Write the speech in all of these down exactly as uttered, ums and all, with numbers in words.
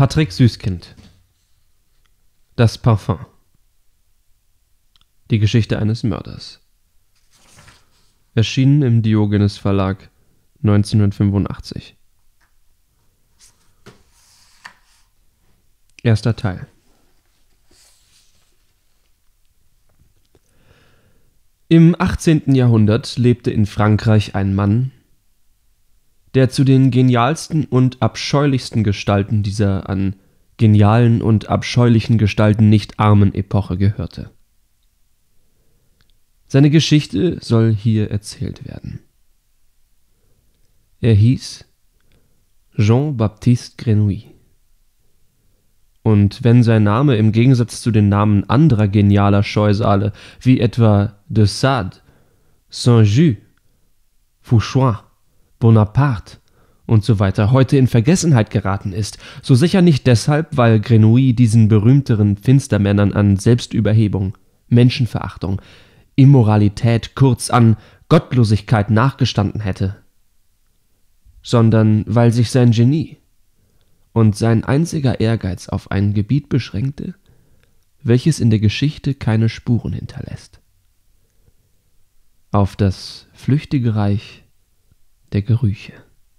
Patrick Süßkind. Das Parfum. Die Geschichte eines Mörders. Erschienen im Diogenes Verlag neunzehnhundertfünfundachtzig. Erster Teil. Im achtzehnten Jahrhundert lebte in Frankreich ein Mann, der zu den genialsten und abscheulichsten Gestalten dieser an genialen und abscheulichen Gestalten nicht armen Epoche gehörte. Seine Geschichte soll hier erzählt werden. Er hieß Jean-Baptiste Grenouille. Und wenn sein Name im Gegensatz zu den Namen anderer genialer Scheusale, wie etwa de Sade, Saint-Just, Fouchon, Bonaparte und so weiter heute in Vergessenheit geraten ist, so sicher nicht deshalb, weil Grenouille diesen berühmteren Finstermännern an Selbstüberhebung, Menschenverachtung, Immoralität, kurz an Gottlosigkeit nachgestanden hätte, sondern weil sich sein Genie und sein einziger Ehrgeiz auf ein Gebiet beschränkte, welches in der Geschichte keine Spuren hinterlässt. Auf das flüchtige Reich der Gerüche.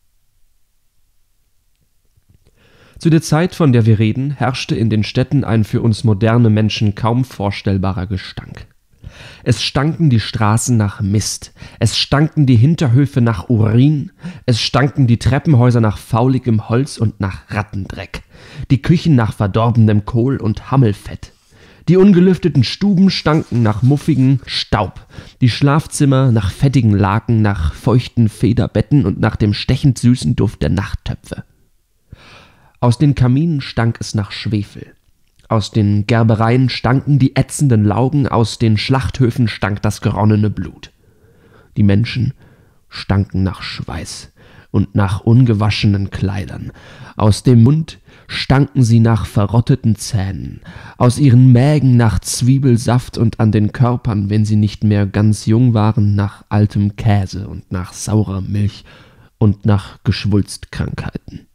Zu der Zeit, von der wir reden, herrschte in den Städten ein für uns moderne Menschen kaum vorstellbarer Gestank. Es stanken die Straßen nach Mist, es stanken die Hinterhöfe nach Urin, es stanken die Treppenhäuser nach fauligem Holz und nach Rattendreck, die Küchen nach verdorbenem Kohl und Hammelfett. Die ungelüfteten Stuben stanken nach muffigem Staub, die Schlafzimmer nach fettigen Laken, nach feuchten Federbetten und nach dem stechend süßen Duft der Nachttöpfe. Aus den Kaminen stank es nach Schwefel. Aus den Gerbereien stanken die ätzenden Laugen, aus den Schlachthöfen stank das geronnene Blut. Die Menschen stanken nach Schweiß und nach ungewaschenen Kleidern. Aus dem Mund stanken sie nach verrotteten Zähnen, aus ihren Mägen nach Zwiebelsaft und an den Körpern, wenn sie nicht mehr ganz jung waren, nach altem Käse und nach saurer Milch und nach Geschwulstkrankheiten.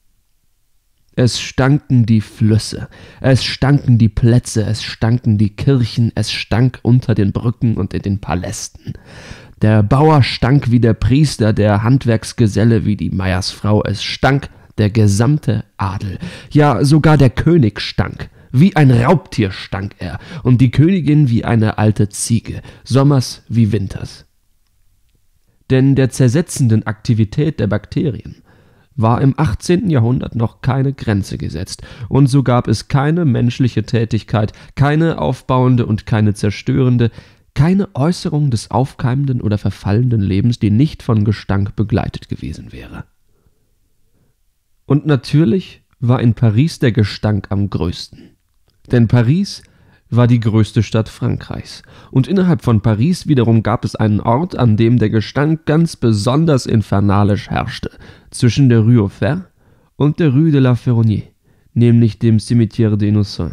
Es stanken die Flüsse, es stanken die Plätze, es stanken die Kirchen, es stank unter den Brücken und in den Palästen. Der Bauer stank wie der Priester, der Handwerksgeselle wie die Meiersfrau, es stank der gesamte Adel, ja sogar der König stank. Wie ein Raubtier stank er, und die Königin wie eine alte Ziege, sommers wie winters. Denn der zersetzenden Aktivität der Bakterien war im achtzehnten Jahrhundert noch keine Grenze gesetzt, und so gab es keine menschliche Tätigkeit, keine aufbauende und keine zerstörende, keine Äußerung des aufkeimenden oder verfallenden Lebens, die nicht von Gestank begleitet gewesen wäre. Und natürlich war in Paris der Gestank am größten. Denn Paris war die größte Stadt Frankreichs, und innerhalb von Paris wiederum gab es einen Ort, an dem der Gestank ganz besonders infernalisch herrschte, zwischen der Rue aux Fers und der Rue de la Ferronnier, nämlich dem Cimetière des Innocents.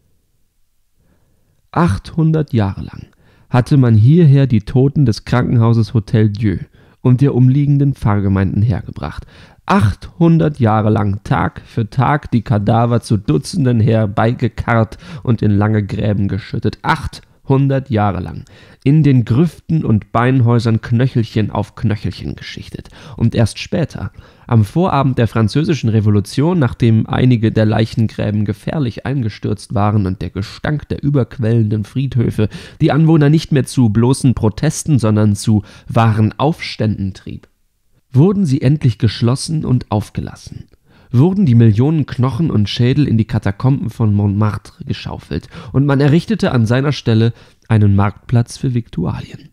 Achthundert Jahre lang hatte man hierher die Toten des Krankenhauses Hôtel Dieu und der umliegenden Pfarrgemeinden hergebracht. Achthundert Jahre lang, Tag für Tag, die Kadaver zu Dutzenden herbeigekarrt und in lange Gräben geschüttet. Achthundert Jahre lang. In den Grüften und Beinhäusern Knöchelchen auf Knöchelchen geschichtet. Und erst später, am Vorabend der Französischen Revolution, nachdem einige der Leichengräben gefährlich eingestürzt waren und der Gestank der überquellenden Friedhöfe die Anwohner nicht mehr zu bloßen Protesten, sondern zu wahren Aufständen trieb, wurden sie endlich geschlossen und aufgelassen, wurden die Millionen Knochen und Schädel in die Katakomben von Montmartre geschaufelt, und man errichtete an seiner Stelle einen Marktplatz für Viktualien.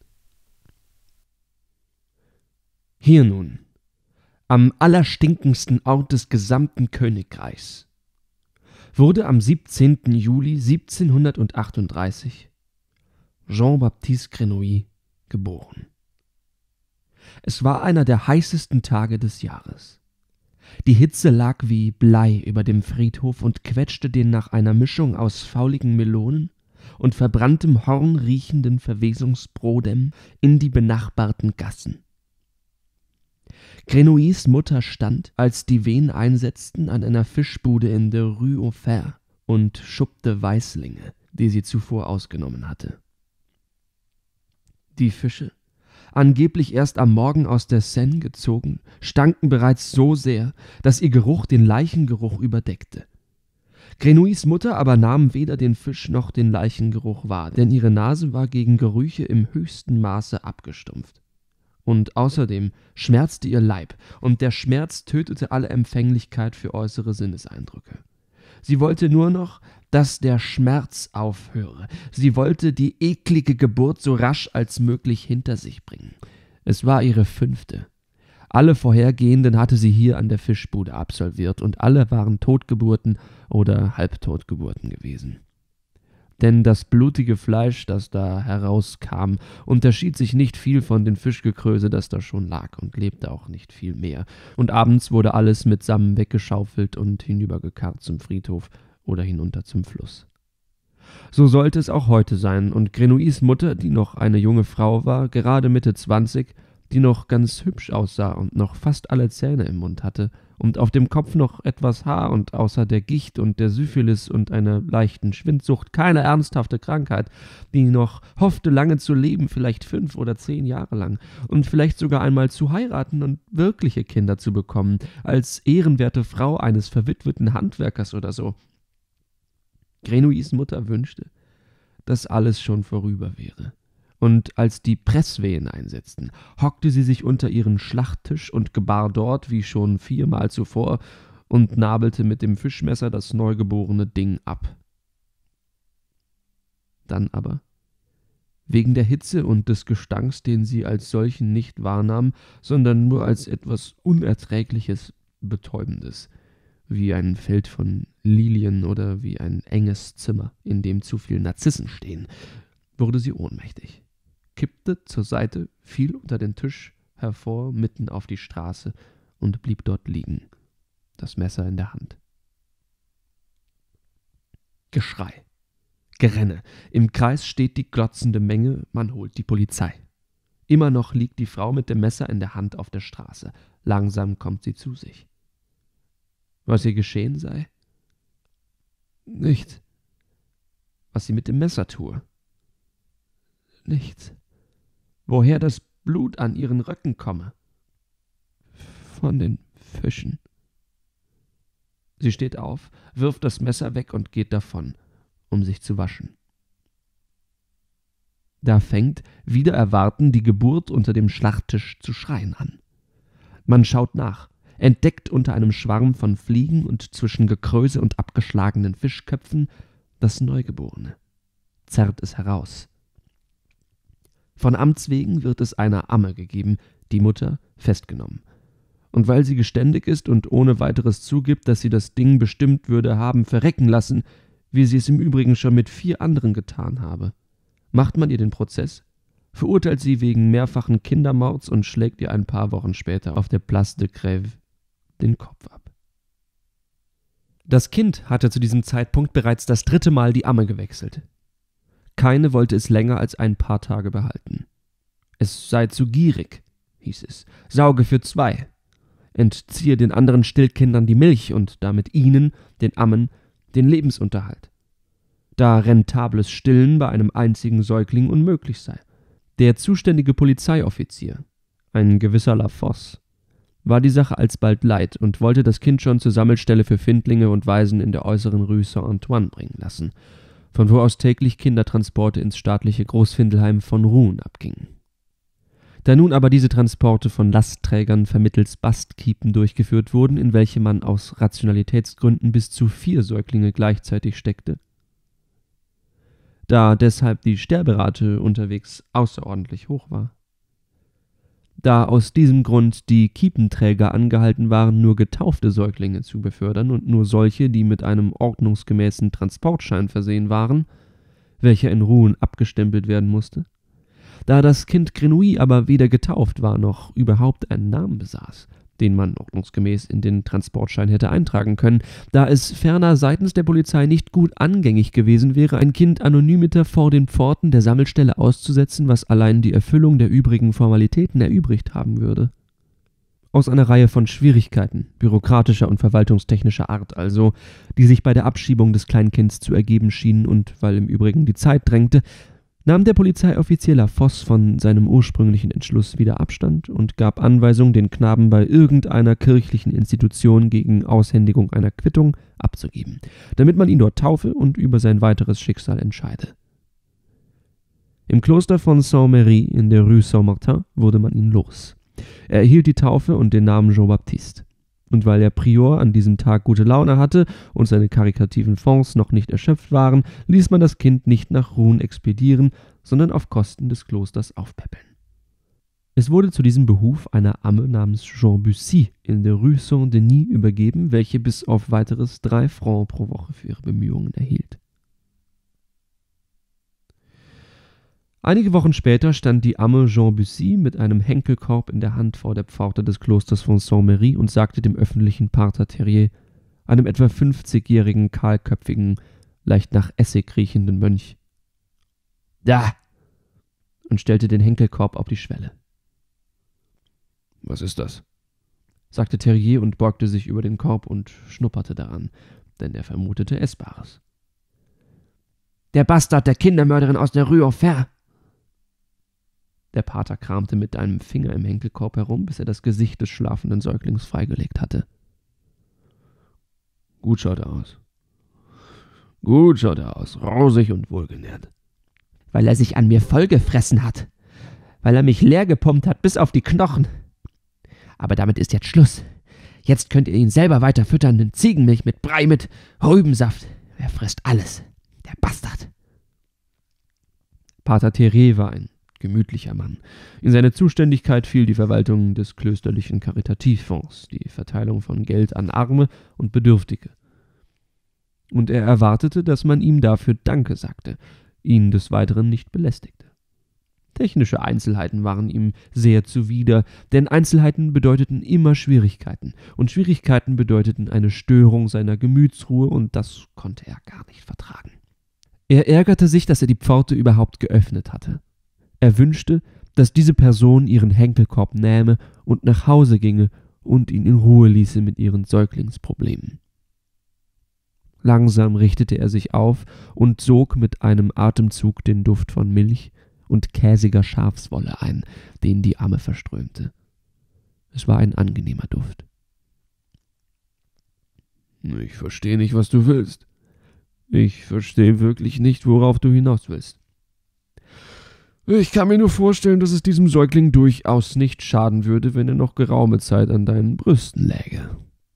Hier nun, am allerstinkendsten Ort des gesamten Königreichs, wurde am siebzehnten Juli siebzehnhundertachtunddreißig Jean-Baptiste Grenouille geboren. Es war einer der heißesten Tage des Jahres. Die Hitze lag wie Blei über dem Friedhof und quetschte den nach einer Mischung aus fauligen Melonen und verbranntem Horn riechenden Verwesungsbrodem in die benachbarten Gassen. Grenouilles Mutter stand, als die Wehen einsetzten, an einer Fischbude in der Rue aux Fers und schuppte Weißlinge, die sie zuvor ausgenommen hatte. Die Fische, angeblich erst am Morgen aus der Seine gezogen, stanken bereits so sehr, dass ihr Geruch den Leichengeruch überdeckte. Grenouilles Mutter aber nahm weder den Fisch noch den Leichengeruch wahr, denn ihre Nase war gegen Gerüche im höchsten Maße abgestumpft. Und außerdem schmerzte ihr Leib, und der Schmerz tötete alle Empfänglichkeit für äußere Sinneseindrücke. Sie wollte nur noch, dass der Schmerz aufhöre. Sie wollte die eklige Geburt so rasch als möglich hinter sich bringen. Es war ihre fünfte. Alle vorhergehenden hatte sie hier an der Fischbude absolviert, und alle waren Totgeburten oder Halbtotgeburten gewesen. Denn das blutige Fleisch, das da herauskam, unterschied sich nicht viel von dem Fischgekröse, das da schon lag, und lebte auch nicht viel mehr. Und abends wurde alles mitsammen weggeschaufelt und hinübergekarrt zum Friedhof oder hinunter zum Fluss. So sollte es auch heute sein, und Grenouilles Mutter, die noch eine junge Frau war, gerade Mitte zwanzig, die noch ganz hübsch aussah und noch fast alle Zähne im Mund hatte und auf dem Kopf noch etwas Haar und außer der Gicht und der Syphilis und einer leichten Schwindsucht keine ernsthafte Krankheit, die noch hoffte, lange zu leben, vielleicht fünf oder zehn Jahre lang und vielleicht sogar einmal zu heiraten und wirkliche Kinder zu bekommen, als ehrenwerte Frau eines verwitweten Handwerkers oder so. Grenouilles Mutter wünschte, dass alles schon vorüber wäre. Und als die Presswehen einsetzten, hockte sie sich unter ihren Schlachttisch und gebar dort, wie schon viermal zuvor, und nabelte mit dem Fischmesser das neugeborene Ding ab. Dann aber, wegen der Hitze und des Gestanks, den sie als solchen nicht wahrnahm, sondern nur als etwas Unerträgliches, Betäubendes, wie ein Feld von Lilien oder wie ein enges Zimmer, in dem zu viel Narzissen stehen, wurde sie ohnmächtig, kippte zur Seite, fiel unter den Tisch hervor, mitten auf die Straße und blieb dort liegen, das Messer in der Hand. Geschrei, Gerenne, im Kreis steht die glotzende Menge, man holt die Polizei. Immer noch liegt die Frau mit dem Messer in der Hand auf der Straße, langsam kommt sie zu sich. Was ihr geschehen sei? Nichts. Was sie mit dem Messer tue? Nichts. Woher das Blut an ihren Röcken komme? Von den Fischen. Sie steht auf, wirft das Messer weg und geht davon, um sich zu waschen. Da fängt, wider Erwarten, die Geburt unter dem Schlachttisch zu schreien an. Man schaut nach, entdeckt unter einem Schwarm von Fliegen und zwischen Gekröse und abgeschlagenen Fischköpfen das Neugeborene, zerrt es heraus. Von Amts wegen wird es einer Amme gegeben, die Mutter festgenommen. Und weil sie geständig ist und ohne weiteres zugibt, dass sie das Ding bestimmt würde haben verrecken lassen, wie sie es im Übrigen schon mit vier anderen getan habe, macht man ihr den Prozess, verurteilt sie wegen mehrfachen Kindermords und schlägt ihr ein paar Wochen später auf der Place de Grève den Kopf ab. Das Kind hatte zu diesem Zeitpunkt bereits das dritte Mal die Amme gewechselt. Keine wollte es länger als ein paar Tage behalten. Es sei zu gierig, hieß es, sauge für zwei, entziehe den anderen Stillkindern die Milch und damit ihnen, den Ammen, den Lebensunterhalt, da rentables Stillen bei einem einzigen Säugling unmöglich sei. Der zuständige Polizeioffizier, ein gewisser Lafosse, war die Sache alsbald leid und wollte das Kind schon zur Sammelstelle für Findlinge und Waisen in der äußeren Rue Saint-Antoine bringen lassen, von wo aus täglich Kindertransporte ins staatliche Großfindelheim von Rouen abgingen. Da nun aber diese Transporte von Lastträgern vermittels Bastkiepen durchgeführt wurden, in welche man aus Rationalitätsgründen bis zu vier Säuglinge gleichzeitig steckte, da deshalb die Sterberate unterwegs außerordentlich hoch war, da aus diesem Grund die Kiepenträger angehalten waren, nur getaufte Säuglinge zu befördern und nur solche, die mit einem ordnungsgemäßen Transportschein versehen waren, welcher in Rouen abgestempelt werden musste, da das Kind Grenouille aber weder getauft war noch überhaupt einen Namen besaß, den man ordnungsgemäß in den Transportschein hätte eintragen können, da es ferner seitens der Polizei nicht gut angängig gewesen wäre, ein Kind anonymiter vor den Pforten der Sammelstelle auszusetzen, was allein die Erfüllung der übrigen Formalitäten erübrigt haben würde. Aus einer Reihe von Schwierigkeiten, bürokratischer und verwaltungstechnischer Art also, die sich bei der Abschiebung des Kleinkinds zu ergeben schienen und weil im Übrigen die Zeit drängte, nahm der Polizeioffizier Lafosse von seinem ursprünglichen Entschluss wieder Abstand und gab Anweisung, den Knaben bei irgendeiner kirchlichen Institution gegen Aushändigung einer Quittung abzugeben, damit man ihn dort taufe und über sein weiteres Schicksal entscheide. Im Kloster von Saint-Merry in der Rue Saint-Martin wurde man ihn los. Er erhielt die Taufe und den Namen Jean-Baptiste. Und weil der Prior an diesem Tag gute Laune hatte und seine karitativen Fonds noch nicht erschöpft waren, ließ man das Kind nicht nach Rouen expedieren, sondern auf Kosten des Klosters aufpäppeln. Es wurde zu diesem Behuf einer Amme namens Jean Bussy in der Rue Saint-Denis übergeben, welche bis auf weiteres drei Francs pro Woche für ihre Bemühungen erhielt. Einige Wochen später stand die Amme Jean Bussy mit einem Henkelkorb in der Hand vor der Pforte des Klosters von Saint-Merry und sagte dem öffentlichen Pater Terrier, einem etwa fünfzigjährigen, kahlköpfigen, leicht nach Essig riechenden Mönch: »Da!« und stellte den Henkelkorb auf die Schwelle. »Was ist das?« sagte Terrier und beugte sich über den Korb und schnupperte daran, denn er vermutete Essbares. »Der Bastard der Kindermörderin aus der Rue Enfer!« Der Pater kramte mit einem Finger im Henkelkorb herum, bis er das Gesicht des schlafenden Säuglings freigelegt hatte. »Gut schaut er aus. Gut schaut er aus, rosig und wohlgenährt.« »Weil er sich an mir vollgefressen hat. Weil er mich leer gepumpt hat, bis auf die Knochen. Aber damit ist jetzt Schluss. Jetzt könnt ihr ihn selber weiter füttern, in Ziegenmilch mit Brei, mit Rübensaft. Er frisst alles. Der Bastard.« Pater Terrier war ein gemütlicher Mann. In seine Zuständigkeit fiel die Verwaltung des klösterlichen Karitativfonds, die Verteilung von Geld an Arme und Bedürftige. Und er erwartete, dass man ihm dafür Danke sagte, ihn des Weiteren nicht belästigte. Technische Einzelheiten waren ihm sehr zuwider, denn Einzelheiten bedeuteten immer Schwierigkeiten, und Schwierigkeiten bedeuteten eine Störung seiner Gemütsruhe, und das konnte er gar nicht vertragen. Er ärgerte sich, dass er die Pforte überhaupt geöffnet hatte. Er wünschte, dass diese Person ihren Henkelkorb nähme und nach Hause ginge und ihn in Ruhe ließe mit ihren Säuglingsproblemen. Langsam richtete er sich auf und sog mit einem Atemzug den Duft von Milch und käsiger Schafswolle ein, den die Amme verströmte. Es war ein angenehmer Duft. »Ich verstehe nicht, was du willst. Ich verstehe wirklich nicht, worauf du hinaus willst. Ich kann mir nur vorstellen, dass es diesem Säugling durchaus nicht schaden würde, wenn er noch geraume Zeit an deinen Brüsten läge.«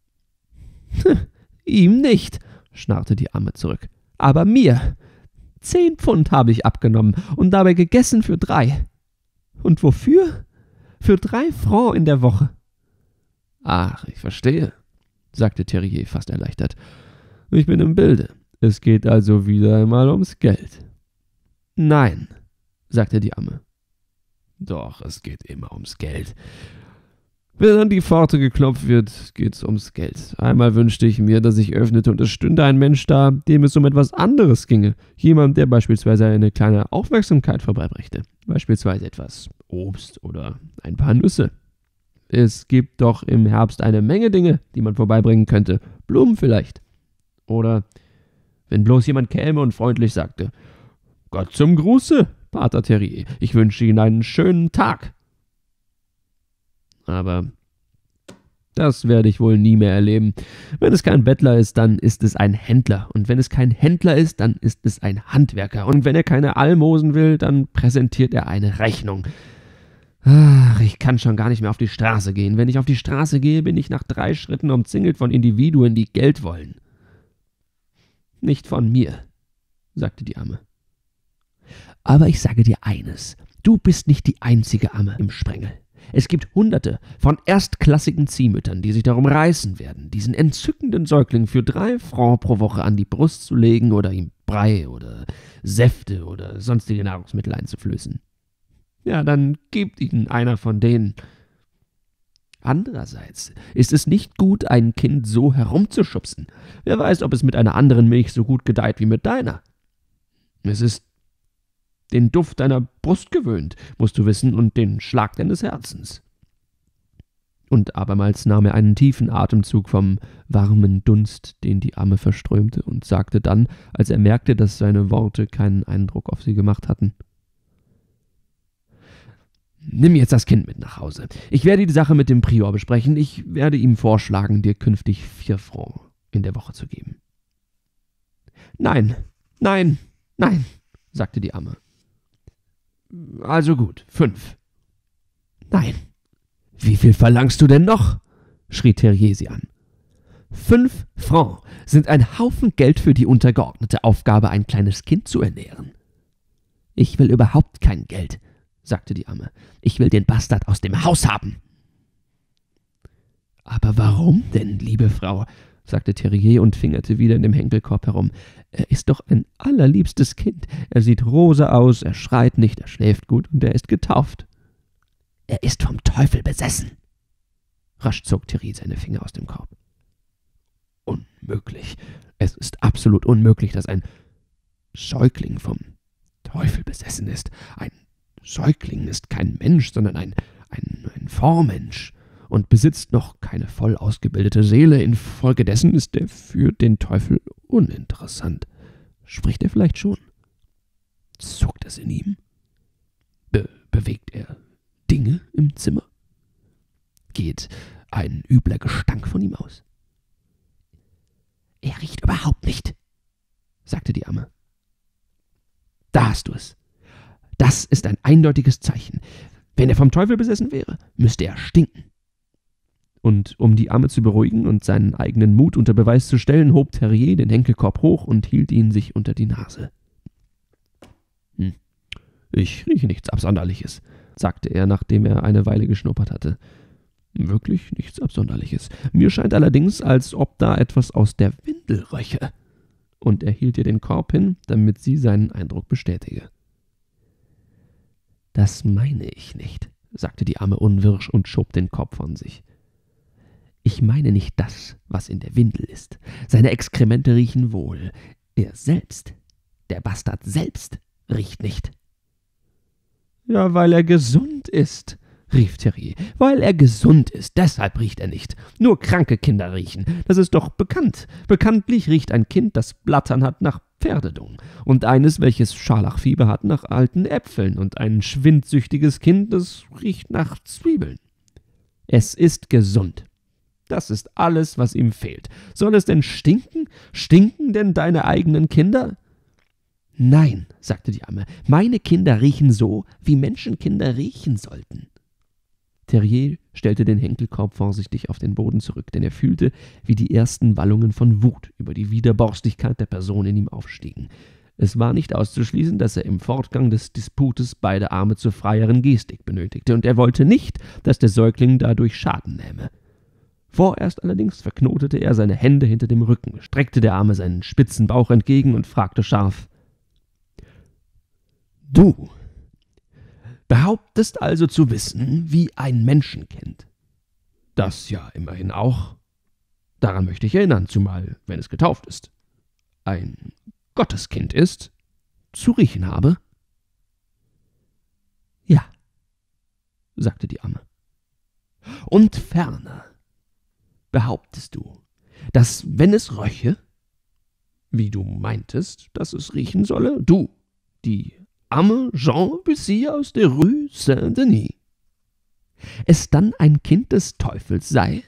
»Ihm nicht«, schnarrte die Amme zurück, »aber mir. Zehn Pfund habe ich abgenommen und dabei gegessen für drei. Und wofür? Für drei Francs in der Woche.« »Ach, ich verstehe«, sagte Terrier fast erleichtert. »Ich bin im Bilde. Es geht also wieder einmal ums Geld.« »Nein«, sagte die Amme. »Doch, es geht immer ums Geld. Wenn an die Pforte geklopft wird, geht's ums Geld. Einmal wünschte ich mir, dass ich öffnete und es stünde ein Mensch da, dem es um etwas anderes ginge. Jemand, der beispielsweise eine kleine Aufmerksamkeit vorbeibrächte. Beispielsweise etwas Obst oder ein paar Nüsse. Es gibt doch im Herbst eine Menge Dinge, die man vorbeibringen könnte. Blumen vielleicht. Oder wenn bloß jemand käme und freundlich sagte: »Gott zum Gruße, Pater Terrier, ich wünsche Ihnen einen schönen Tag.« Aber das werde ich wohl nie mehr erleben. Wenn es kein Bettler ist, dann ist es ein Händler. Und wenn es kein Händler ist, dann ist es ein Handwerker. Und wenn er keine Almosen will, dann präsentiert er eine Rechnung. Ach, ich kann schon gar nicht mehr auf die Straße gehen. Wenn ich auf die Straße gehe, bin ich nach drei Schritten umzingelt von Individuen, die Geld wollen. »Nicht von mir«, sagte die Amme. »Aber ich sage dir eines, du bist nicht die einzige Amme im Sprengel. Es gibt Hunderte von erstklassigen Ziehmüttern, die sich darum reißen werden, diesen entzückenden Säugling für drei Francs pro Woche an die Brust zu legen oder ihm Brei oder Säfte oder sonstige Nahrungsmittel einzuflößen. Ja, dann gibt ihnen einer von denen. Andererseits ist es nicht gut, ein Kind so herumzuschubsen. Wer weiß, ob es mit einer anderen Milch so gut gedeiht wie mit deiner. Es ist den Duft deiner Brust gewöhnt, musst du wissen, und den Schlag deines Herzens. Und abermals nahm er einen tiefen Atemzug vom warmen Dunst, den die Amme verströmte, und sagte dann, als er merkte, dass seine Worte keinen Eindruck auf sie gemacht hatten: »Nimm jetzt das Kind mit nach Hause. Ich werde die Sache mit dem Prior besprechen. Ich werde ihm vorschlagen, dir künftig vier Francs in der Woche zu geben.« »Nein, nein, nein«, sagte die Amme. »Also gut, fünf.« »Nein.« »Wie viel verlangst du denn noch?« schrie Therrier sie an. »Fünf Francs sind ein Haufen Geld für die untergeordnete Aufgabe, ein kleines Kind zu ernähren.« »Ich will überhaupt kein Geld«, sagte die Amme. »Ich will den Bastard aus dem Haus haben.« »Aber warum denn, liebe Frau?« sagte Therrier und fingerte wieder in dem Henkelkorb herum. »Er ist doch ein allerliebstes Kind. Er sieht rosa aus, er schreit nicht, er schläft gut und er ist getauft.« »Er ist vom Teufel besessen!« Rasch zog Therrier seine Finger aus dem Korb. »Unmöglich. Es ist absolut unmöglich, dass ein Säugling vom Teufel besessen ist. Ein Säugling ist kein Mensch, sondern ein, ein, ein Vormensch und besitzt noch keine voll ausgebildete Seele. Infolgedessen ist er für den Teufel uninteressant. Spricht er vielleicht schon? Zuckt es in ihm? Be- bewegt er Dinge im Zimmer? Geht ein übler Gestank von ihm aus? »Er riecht überhaupt nicht«, sagte die Amme. »Da hast du es. Das ist ein eindeutiges Zeichen. Wenn er vom Teufel besessen wäre, müsste er stinken.« Und um die Amme zu beruhigen und seinen eigenen Mut unter Beweis zu stellen, hob Therrier den Henkelkorb hoch und hielt ihn sich unter die Nase. »Hm, ich rieche nichts Absonderliches«, sagte er, nachdem er eine Weile geschnuppert hatte. »Wirklich nichts Absonderliches. Mir scheint allerdings, als ob da etwas aus der Windel röche.« Und er hielt ihr den Korb hin, damit sie seinen Eindruck bestätige. »Das meine ich nicht«, sagte die Amme unwirsch und schob den Korb von sich. »Ich meine nicht das, was in der Windel ist. Seine Exkremente riechen wohl. Er selbst, der Bastard selbst, riecht nicht.« »Ja, weil er gesund ist«, rief Therrier. »Weil er gesund ist, deshalb riecht er nicht. Nur kranke Kinder riechen. Das ist doch bekannt. Bekanntlich riecht ein Kind, das Blattern hat, nach Pferdedung, und eines, welches Scharlachfieber hat, nach alten Äpfeln, und ein schwindsüchtiges Kind, das riecht nach Zwiebeln. Es ist gesund. Das ist alles, was ihm fehlt. Soll es denn stinken? Stinken denn deine eigenen Kinder?« »Nein«, sagte die Amme, »meine Kinder riechen so, wie Menschenkinder riechen sollten.« Therrier stellte den Henkelkorb vorsichtig auf den Boden zurück, denn er fühlte, wie die ersten Wallungen von Wut über die Widerborstigkeit der Person in ihm aufstiegen. Es war nicht auszuschließen, dass er im Fortgang des Disputes beide Arme zur freieren Gestik benötigte, und er wollte nicht, dass der Säugling dadurch Schaden nähme. Vorerst allerdings verknotete er seine Hände hinter dem Rücken, streckte der Arme seinen spitzen Bauch entgegen und fragte scharf: »Du behauptest also zu wissen, wie ein Menschenkind, das ja immerhin auch, daran möchte ich erinnern, zumal wenn es getauft ist, ein Gotteskind ist, zu riechen habe?« »Ja«, sagte die Amme. »Und ferner behauptest du, dass, wenn es röche, wie du meintest, dass es riechen solle, du, die Amme Jean Bussy aus der Rue Saint-Denis, es dann ein Kind des Teufels sei?«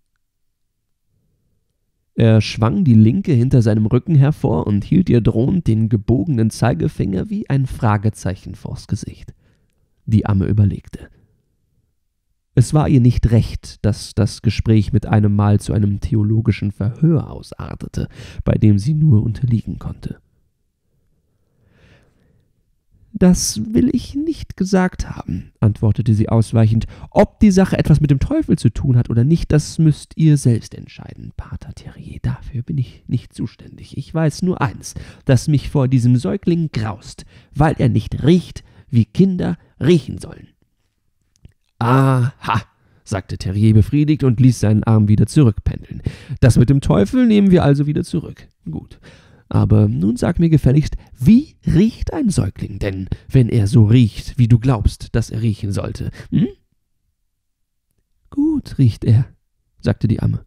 Er schwang die Linke hinter seinem Rücken hervor und hielt ihr drohend den gebogenen Zeigefinger wie ein Fragezeichen vors Gesicht. Die Amme überlegte. Es war ihr nicht recht, dass das Gespräch mit einem Mal zu einem theologischen Verhör ausartete, bei dem sie nur unterliegen konnte. »Das will ich nicht gesagt haben«, antwortete sie ausweichend. »Ob die Sache etwas mit dem Teufel zu tun hat oder nicht, das müsst ihr selbst entscheiden, Pater Therrier. Dafür bin ich nicht zuständig. Ich weiß nur eins, dass mich vor diesem Säugling graust, weil er nicht riecht, wie Kinder riechen sollen.« »Aha«, sagte Therrier befriedigt und ließ seinen Arm wieder zurückpendeln. »Das mit dem Teufel nehmen wir also wieder zurück. Gut. Aber nun sag mir gefälligst, wie riecht ein Säugling denn, wenn er so riecht, wie du glaubst, dass er riechen sollte? Hm?« »Gut riecht er«, sagte die Amme.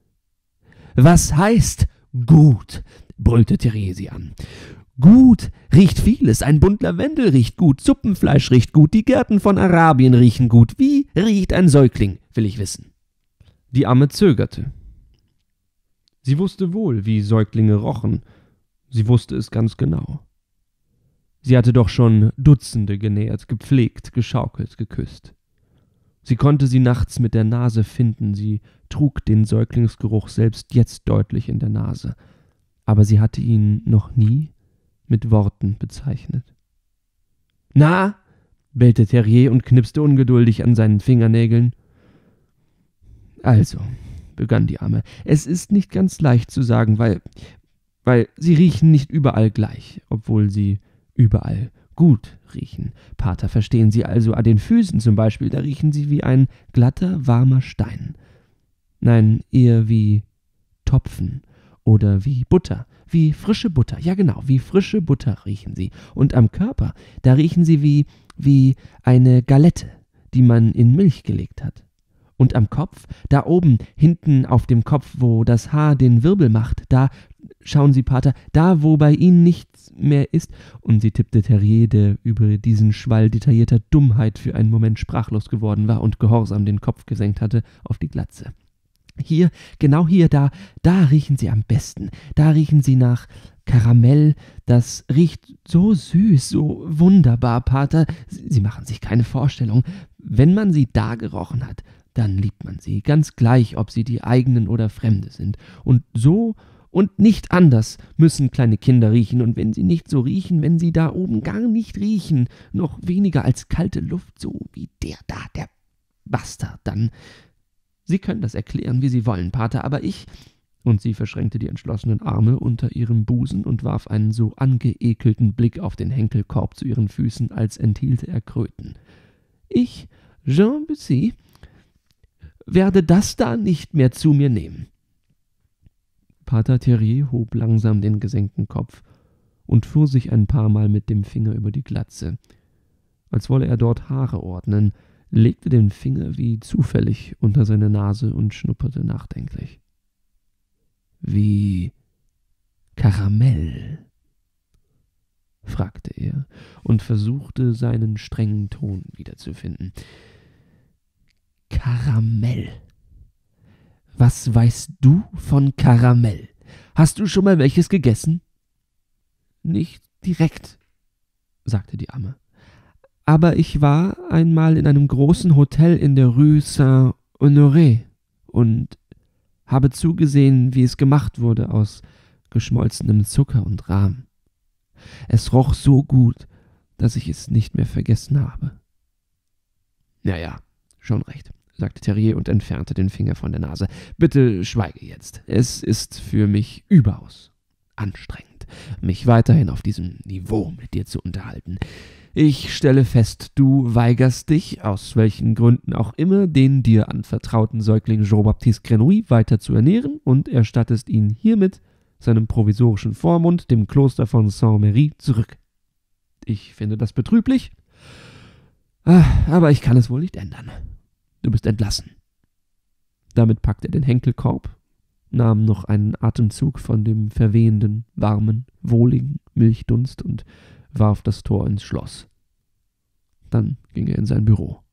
»Was heißt gut?«, brüllte Therese sie an. »Gut riecht vieles. Ein Bund Lavendel riecht gut, Suppenfleisch riecht gut, die Gärten von Arabien riechen gut. Wie riecht ein Säugling, will ich wissen.« Die Amme zögerte. Sie wusste wohl, wie Säuglinge rochen. Sie wusste es ganz genau. Sie hatte doch schon Dutzende genährt, gepflegt, geschaukelt, geküsst. Sie konnte sie nachts mit der Nase finden, sie trug den Säuglingsgeruch selbst jetzt deutlich in der Nase, aber sie hatte ihn noch nie mit Worten bezeichnet. »Na?«, bellte Terrier und knipste ungeduldig an seinen Fingernägeln. »Also«, begann die Amme, »es ist nicht ganz leicht zu sagen, weil, weil sie riechen nicht überall gleich, obwohl sie überall gut riechen. Pater, verstehen Sie also, an den Füßen zum Beispiel, da riechen sie wie ein glatter, warmer Stein. Nein, eher wie Topfen oder wie Butter, wie frische Butter, ja genau, wie frische Butter riechen sie. Und am Körper, da riechen sie wie, wie eine Galette, die man in Milch gelegt hat. Und am Kopf, da oben, hinten auf dem Kopf, wo das Haar den Wirbel macht, da, schauen Sie, Pater, da, wo bei Ihnen nichts mehr ist«, und sie tippte Terrier, der über diesen Schwall detaillierter Dummheit für einen Moment sprachlos geworden war und gehorsam den Kopf gesenkt hatte, auf die Glatze. »Hier, genau hier, da, da riechen Sie am besten. Da riechen Sie nach Karamell. Das riecht so süß, so wunderbar, Pater. Sie machen sich keine Vorstellung. Wenn man sie da gerochen hat, dann liebt man sie, ganz gleich, ob sie die eigenen oder Fremde sind. Und so und nicht anders müssen kleine Kinder riechen. Und wenn sie nicht so riechen, wenn sie da oben gar nicht riechen, noch weniger als kalte Luft, so wie der da, der Bastard, dann... Sie können das erklären, wie Sie wollen, Pater, aber ich...« Und sie verschränkte die entschlossenen Arme unter ihrem Busen und warf einen so angeekelten Blick auf den Henkelkorb zu ihren Füßen, als enthielte er Kröten. »Ich, Jean Bussy, werde das da nicht mehr zu mir nehmen.« Pater Terrier hob langsam den gesenkten Kopf und fuhr sich ein paar Mal mit dem Finger über die Glatze, als wolle er dort Haare ordnen, legte den Finger wie zufällig unter seine Nase und schnupperte nachdenklich. »Wie Karamell?«, fragte er und versuchte, seinen strengen Ton wiederzufinden. »Karamell. Was weißt du von Karamell? Hast du schon mal welches gegessen?« »Nicht direkt«, sagte die Amme. »Aber ich war einmal in einem großen Hotel in der Rue Saint-Honoré und habe zugesehen, wie es gemacht wurde aus geschmolzenem Zucker und Rahm. Es roch so gut, dass ich es nicht mehr vergessen habe.« »Ja, ja, schon recht«, sagte Terrier und entfernte den Finger von der Nase. »Bitte schweige jetzt. Es ist für mich überaus anstrengend, mich weiterhin auf diesem Niveau mit dir zu unterhalten. Ich stelle fest, du weigerst dich, aus welchen Gründen auch immer, den dir anvertrauten Säugling Jean-Baptiste Grenouille weiter zu ernähren und erstattest ihn hiermit seinem provisorischen Vormund, dem Kloster von Saint-Méry, zurück. Ich finde das betrüblich, aber ich kann es wohl nicht ändern. Du bist entlassen.« Damit packte er den Henkelkorb, nahm noch einen Atemzug von dem verwehenden, warmen, wohligen Milchdunst und warf das Tor ins Schloss. Dann ging er in sein Büro.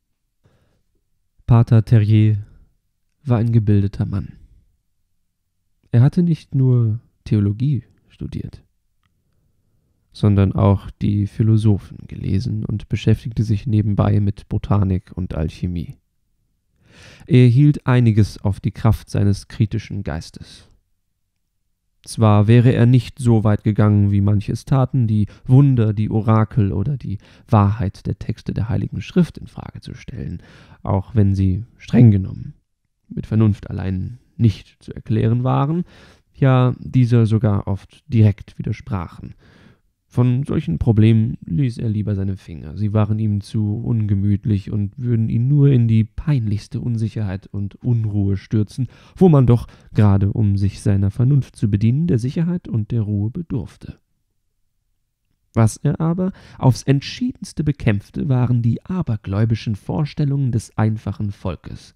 Pater Terrier war ein gebildeter Mann. Er hatte nicht nur Theologie studiert, sondern auch die Philosophen gelesen und beschäftigte sich nebenbei mit Botanik und Alchemie. Er hielt einiges auf die Kraft seines kritischen Geistes. Zwar wäre er nicht so weit gegangen, wie manche es taten, die Wunder, die Orakel oder die Wahrheit der Texte der Heiligen Schrift in Frage zu stellen, auch wenn sie streng genommen mit Vernunft allein nicht zu erklären waren, ja dieser sogar oft direkt widersprachen. Von solchen Problemen ließ er lieber seine Finger. Sie waren ihm zu ungemütlich und würden ihn nur in die peinlichste Unsicherheit und Unruhe stürzen, wo man doch, gerade um sich seiner Vernunft zu bedienen, der Sicherheit und der Ruhe bedurfte. Was er aber aufs entschiedenste bekämpfte, waren die abergläubischen Vorstellungen des einfachen Volkes.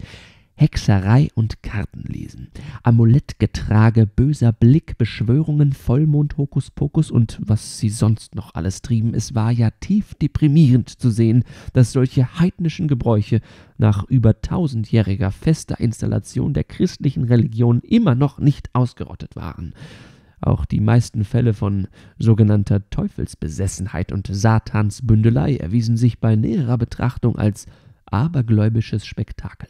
Hexerei und Kartenlesen, Amulettgetrage, böser Blick, Beschwörungen, Vollmond, Hokuspokus und was sie sonst noch alles trieben. Es war ja tief deprimierend zu sehen, dass solche heidnischen Gebräuche nach über tausendjähriger fester Installation der christlichen Religion immer noch nicht ausgerottet waren. Auch die meisten Fälle von sogenannter Teufelsbesessenheit und Satansbündelei erwiesen sich bei näherer Betrachtung als abergläubisches Spektakel.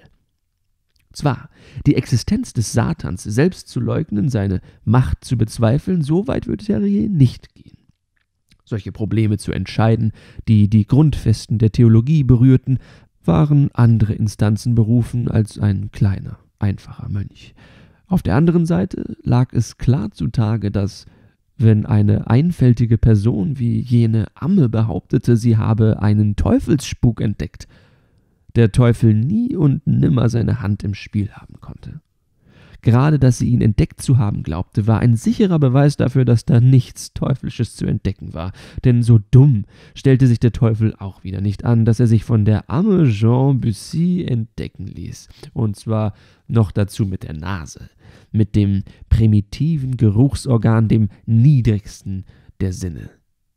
Zwar, die Existenz des Satans selbst zu leugnen, seine Macht zu bezweifeln, so weit würde Terrier nicht gehen. Solche Probleme zu entscheiden, die die Grundfesten der Theologie berührten, waren andere Instanzen berufen als ein kleiner, einfacher Mönch. Auf der anderen Seite lag es klar zutage, dass, wenn eine einfältige Person wie jene Amme behauptete, sie habe einen Teufelsspuk entdeckt, der Teufel nie und nimmer seine Hand im Spiel haben konnte. Gerade, dass sie ihn entdeckt zu haben glaubte, war ein sicherer Beweis dafür, dass da nichts Teuflisches zu entdecken war. Denn so dumm stellte sich der Teufel auch wieder nicht an, dass er sich von der Amme Jean Bussy entdecken ließ. Und zwar noch dazu mit der Nase, mit dem primitiven Geruchsorgan, dem niedrigsten der Sinne.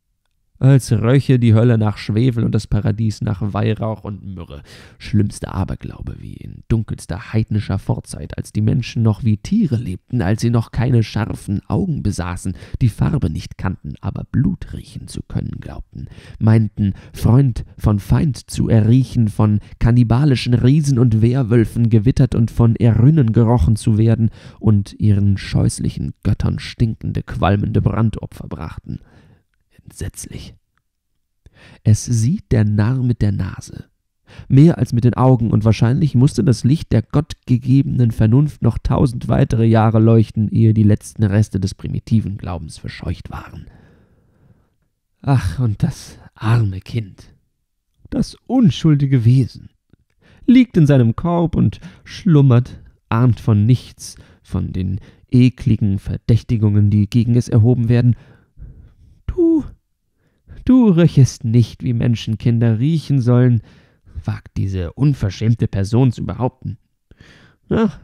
Als röche die Hölle nach Schwefel und das Paradies nach Weihrauch und Myrrhe. Schlimmster Aberglaube wie in dunkelster heidnischer Vorzeit, als die Menschen noch wie Tiere lebten, als sie noch keine scharfen Augen besaßen, die Farbe nicht kannten, aber Blut riechen zu können glaubten, meinten, Freund von Feind zu erriechen, von kannibalischen Riesen und Werwölfen gewittert und von Erinnen gerochen zu werden und ihren scheußlichen Göttern stinkende, qualmende Brandopfer brachten. Entsetzlich. Es sieht der Narr mit der Nase, mehr als mit den Augen, und wahrscheinlich musste das Licht der gottgegebenen Vernunft noch tausend weitere Jahre leuchten, ehe die letzten Reste des primitiven Glaubens verscheucht waren. Ach, und das arme Kind, das unschuldige Wesen, liegt in seinem Korb und schlummert, ahnt von nichts, von den ekligen Verdächtigungen, die gegen es erhoben werden. Du, du riechest nicht, wie Menschenkinder riechen sollen, wagt diese unverschämte Person zu behaupten. Na,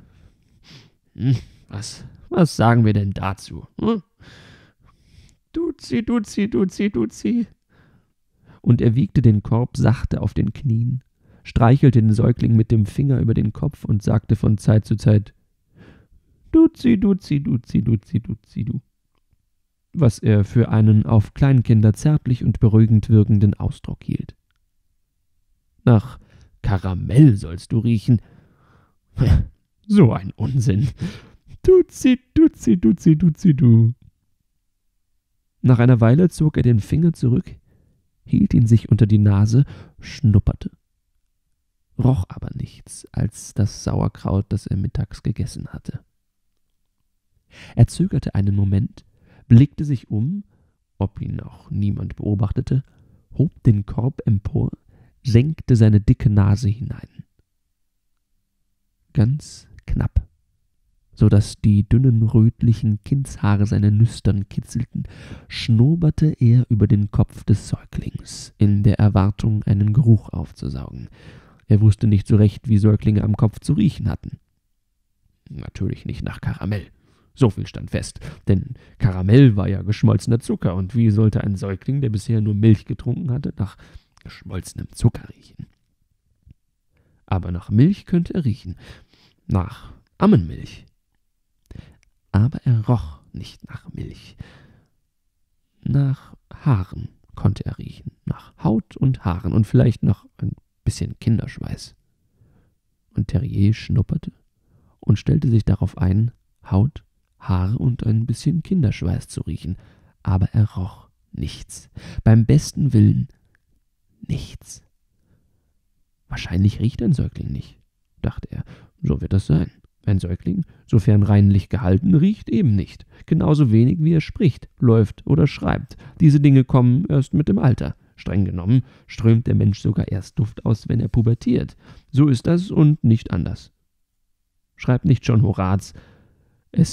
was, was sagen wir denn dazu? Hm? Duzi, duzi, duzi, duzi. Und er wiegte den Korb sachte auf den Knien, streichelte den Säugling mit dem Finger über den Kopf und sagte von Zeit zu Zeit, Duzi, duzi, duzi, duzi, duzi, du. Was er für einen auf Kleinkinder zärtlich und beruhigend wirkenden Ausdruck hielt. Nach Karamell sollst du riechen. So ein Unsinn. Duzi, duzi, duzi, duzi, du. Nach einer Weile zog er den Finger zurück, hielt ihn sich unter die Nase, schnupperte, roch aber nichts als das Sauerkraut, das er mittags gegessen hatte. Er zögerte einen Moment, blickte sich um, ob ihn auch niemand beobachtete, hob den Korb empor, senkte seine dicke Nase hinein. Ganz knapp, so daß die dünnen rötlichen Kindshaare seine Nüstern kitzelten, schnoberte er über den Kopf des Säuglings, in der Erwartung, einen Geruch aufzusaugen. Er wusste nicht so recht, wie Säuglinge am Kopf zu riechen hatten. Natürlich nicht nach Karamell. So viel stand fest, denn Karamell war ja geschmolzener Zucker, und wie sollte ein Säugling, der bisher nur Milch getrunken hatte, nach geschmolzenem Zucker riechen? Aber nach Milch könnte er riechen, nach Ammenmilch. Aber er roch nicht nach Milch. Nach Haaren konnte er riechen, nach Haut und Haaren und vielleicht noch ein bisschen Kinderschweiß. Und Terrier schnupperte und stellte sich darauf ein, Haut, Haare und ein bisschen Kinderschweiß zu riechen, aber er roch nichts. Beim besten Willen nichts. Wahrscheinlich riecht ein Säugling nicht, dachte er. So wird das sein. Ein Säugling, sofern reinlich gehalten, riecht eben nicht. Genauso wenig wie er spricht, läuft oder schreibt. Diese Dinge kommen erst mit dem Alter. Streng genommen strömt der Mensch sogar erst Duft aus, wenn er pubertiert. So ist das und nicht anders. Schreibt nicht schon Horaz: Es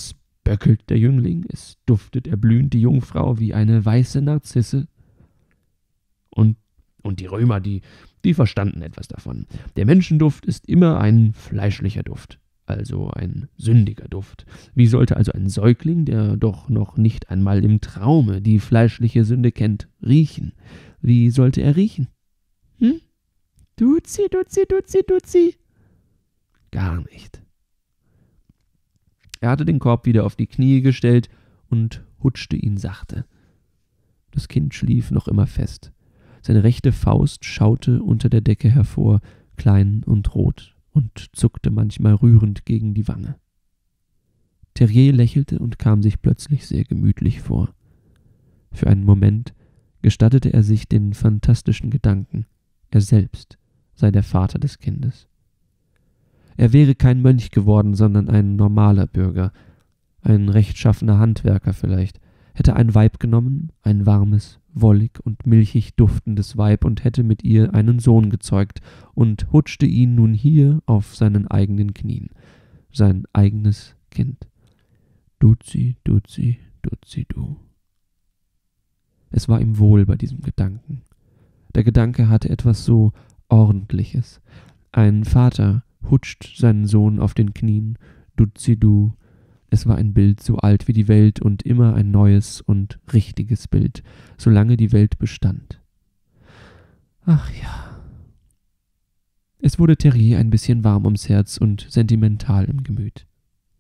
böckelt der Jüngling, es duftet erblühend die Jungfrau wie eine weiße Narzisse. Und, und die Römer, die, die verstanden etwas davon. Der Menschenduft ist immer ein fleischlicher Duft, also ein sündiger Duft. Wie sollte also ein Säugling, der doch noch nicht einmal im Traume die fleischliche Sünde kennt, riechen? Wie sollte er riechen? Hm? Duzi, duzi, duzi, duzi. Gar nicht. Er hatte den Korb wieder auf die Knie gestellt und hutschte ihn sachte. Das Kind schlief noch immer fest. Seine rechte Faust schaute unter der Decke hervor, klein und rot, und zuckte manchmal rührend gegen die Wange. Terrier lächelte und kam sich plötzlich sehr gemütlich vor. Für einen Moment gestattete er sich den fantastischen Gedanken, er selbst sei der Vater des Kindes. Er wäre kein Mönch geworden, sondern ein normaler Bürger, ein rechtschaffener Handwerker vielleicht, hätte ein Weib genommen, ein warmes, wollig und milchig duftendes Weib, und hätte mit ihr einen Sohn gezeugt und hutschte ihn nun hier auf seinen eigenen Knien, sein eigenes Kind. Duzi, duzi, duzi, du. Es war ihm wohl bei diesem Gedanken. Der Gedanke hatte etwas so Ordentliches. Ein Vater hutscht seinen Sohn auf den Knien, duzi, du. Es war ein Bild so alt wie die Welt und immer ein neues und richtiges Bild, solange die Welt bestand. Ach ja. Es wurde Terrier ein bisschen warm ums Herz und sentimental im Gemüt.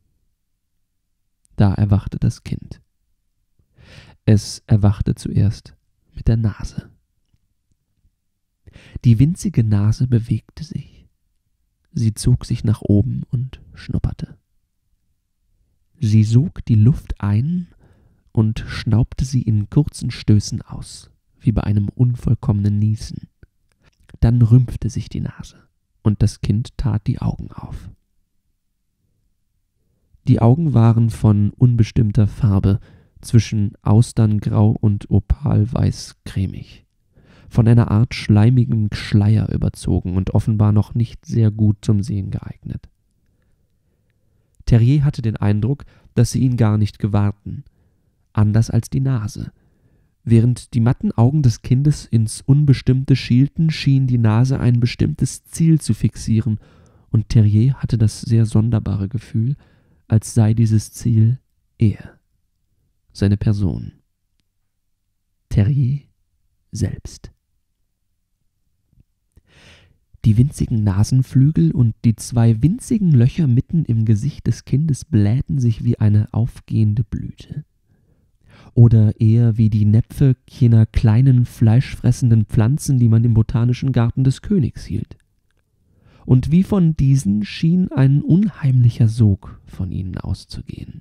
Da erwachte das Kind. Es erwachte zuerst mit der Nase. Die winzige Nase bewegte sich. Sie zog sich nach oben und schnupperte. Sie sog die Luft ein und schnaubte sie in kurzen Stößen aus, wie bei einem unvollkommenen Niesen. Dann rümpfte sich die Nase, und das Kind tat die Augen auf. Die Augen waren von unbestimmter Farbe, zwischen Austerngrau und opalweiß cremig, von einer Art schleimigem Schleier überzogen und offenbar noch nicht sehr gut zum Sehen geeignet. Terrier hatte den Eindruck, dass sie ihn gar nicht gewahrten, anders als die Nase. Während die matten Augen des Kindes ins Unbestimmte schielten, schien die Nase ein bestimmtes Ziel zu fixieren, und Terrier hatte das sehr sonderbare Gefühl, als sei dieses Ziel er, seine Person. Terrier selbst. Die winzigen Nasenflügel und die zwei winzigen Löcher mitten im Gesicht des Kindes blähten sich wie eine aufgehende Blüte. Oder eher wie die Näpfe jener kleinen, fleischfressenden Pflanzen, die man im botanischen Garten des Königs hielt. Und wie von diesen schien ein unheimlicher Sog von ihnen auszugehen.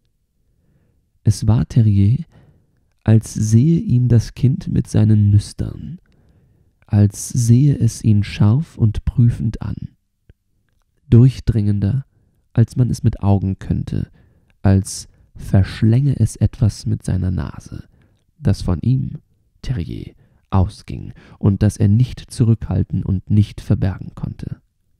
Es war Terrier, als sehe ihn das Kind mit seinen Nüstern, als sehe es ihn scharf und prüfend an, durchdringender, als man es mit Augen könnte, als verschlänge es etwas mit seiner Nase, das von ihm, Terrier, ausging und das er nicht zurückhalten und nicht verbergen konnte.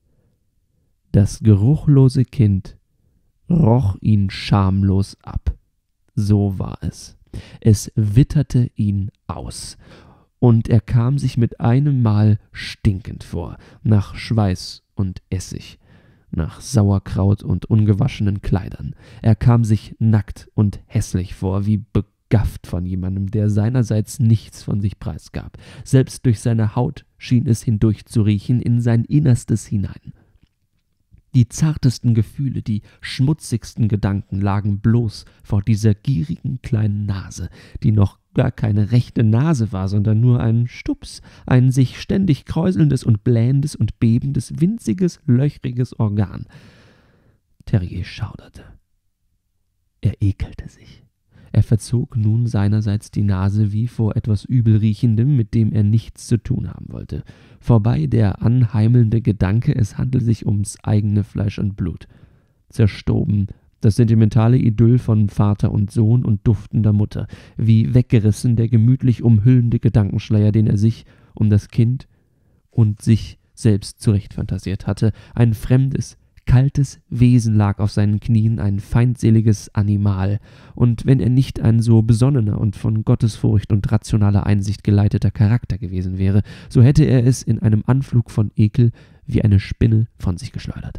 Das geruchlose Kind roch ihn schamlos ab. So war es. Es witterte ihn aus, und er kam sich mit einem Mal stinkend vor, nach Schweiß und Essig, nach Sauerkraut und ungewaschenen Kleidern. Er kam sich nackt und hässlich vor, wie begafft von jemandem, der seinerseits nichts von sich preisgab. Selbst durch seine Haut schien es hindurch zu riechen, in sein Innerstes hinein. Die zartesten Gefühle, die schmutzigsten Gedanken lagen bloß vor dieser gierigen kleinen Nase, die noch gar keine rechte Nase war, sondern nur ein Stups, ein sich ständig kräuselndes und blähendes und bebendes, winziges, löchriges Organ. Terrier schauderte. Er ekelte sich. Er verzog nun seinerseits die Nase wie vor etwas Übelriechendem, mit dem er nichts zu tun haben wollte. Vorbei der anheimelnde Gedanke, es handelt sich ums eigene Fleisch und Blut. Zerstoben das sentimentale Idyll von Vater und Sohn und duftender Mutter, wie weggerissen der gemütlich umhüllende Gedankenschleier, den er sich um das Kind und sich selbst zurechtfantasiert hatte, ein fremdes, kaltes Wesen lag auf seinen Knien, ein feindseliges Animal, und wenn er nicht ein so besonnener und von Gottesfurcht und rationaler Einsicht geleiteter Charakter gewesen wäre, so hätte er es in einem Anflug von Ekel wie eine Spinne von sich geschleudert.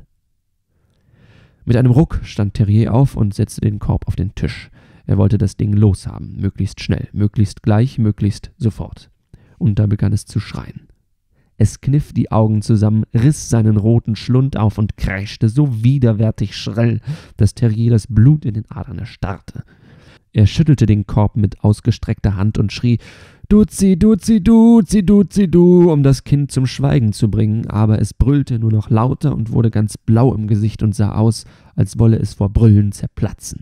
Mit einem Ruck stand Terrier auf und setzte den Korb auf den Tisch. Er wollte das Ding loshaben, möglichst schnell, möglichst gleich, möglichst sofort. Und da begann es zu schreien. Es kniff die Augen zusammen, riss seinen roten Schlund auf und kreischte so widerwärtig schrill, dass Terrier das Blut in den Adern erstarrte. Er schüttelte den Korb mit ausgestreckter Hand und schrie: »Duzi, Duzi, Duzi, Duzi, du«, um das Kind zum Schweigen zu bringen, aber es brüllte nur noch lauter und wurde ganz blau im Gesicht und sah aus, als wolle es vor Brüllen zerplatzen.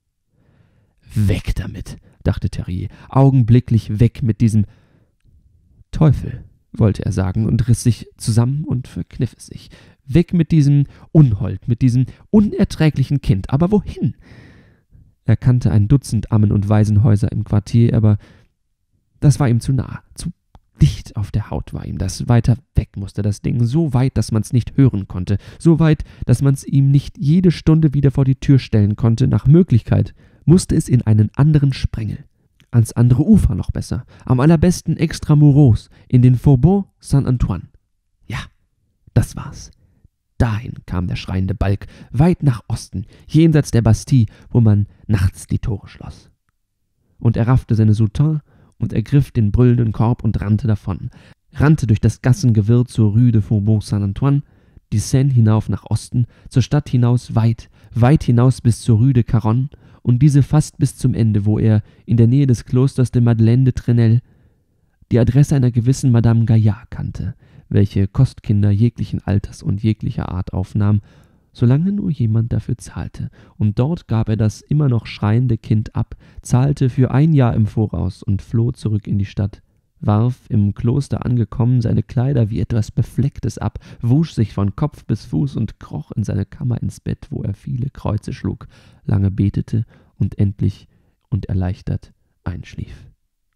»Weg damit«, dachte Terrier, augenblicklich weg mit diesem Teufel, wollte er sagen und riss sich zusammen und verkniff es sich. Weg mit diesem Unhold, mit diesem unerträglichen Kind. Aber wohin? Er kannte ein Dutzend Ammen- und Waisenhäuser im Quartier, aber das war ihm zu nah, zu dicht auf der Haut war ihm das. Weiter weg musste das Ding, so weit, dass man's nicht hören konnte, so weit, dass man's ihm nicht jede Stunde wieder vor die Tür stellen konnte. Nach Möglichkeit musste es in einen anderen Sprengel. Ans andere Ufer noch besser, am allerbesten extramuros, in den Faubourg Saint-Antoine. Ja, das war's. Dahin kam der schreiende Balk, weit nach Osten, jenseits der Bastille, wo man nachts die Tore schloss. Und er raffte seine Soutane und ergriff den brüllenden Korb und rannte davon, rannte durch das Gassengewirr zur Rue de Faubourg Saint-Antoine, die Seine hinauf nach Osten, zur Stadt hinaus weit, weit hinaus bis zur Rue de Caronne, und diese fast bis zum Ende, wo er in der Nähe des Klosters de Madeleine de Trenelle die Adresse einer gewissen Madame Gaillard kannte, welche Kostkinder jeglichen Alters und jeglicher Art aufnahm, solange nur jemand dafür zahlte, und dort gab er das immer noch schreiende Kind ab, zahlte für ein Jahr im Voraus und floh zurück in die Stadt, warf im Kloster angekommen seine Kleider wie etwas Beflecktes ab, wusch sich von Kopf bis Fuß und kroch in seine Kammer ins Bett, wo er viele Kreuze schlug, lange betete und endlich und erleichtert einschlief.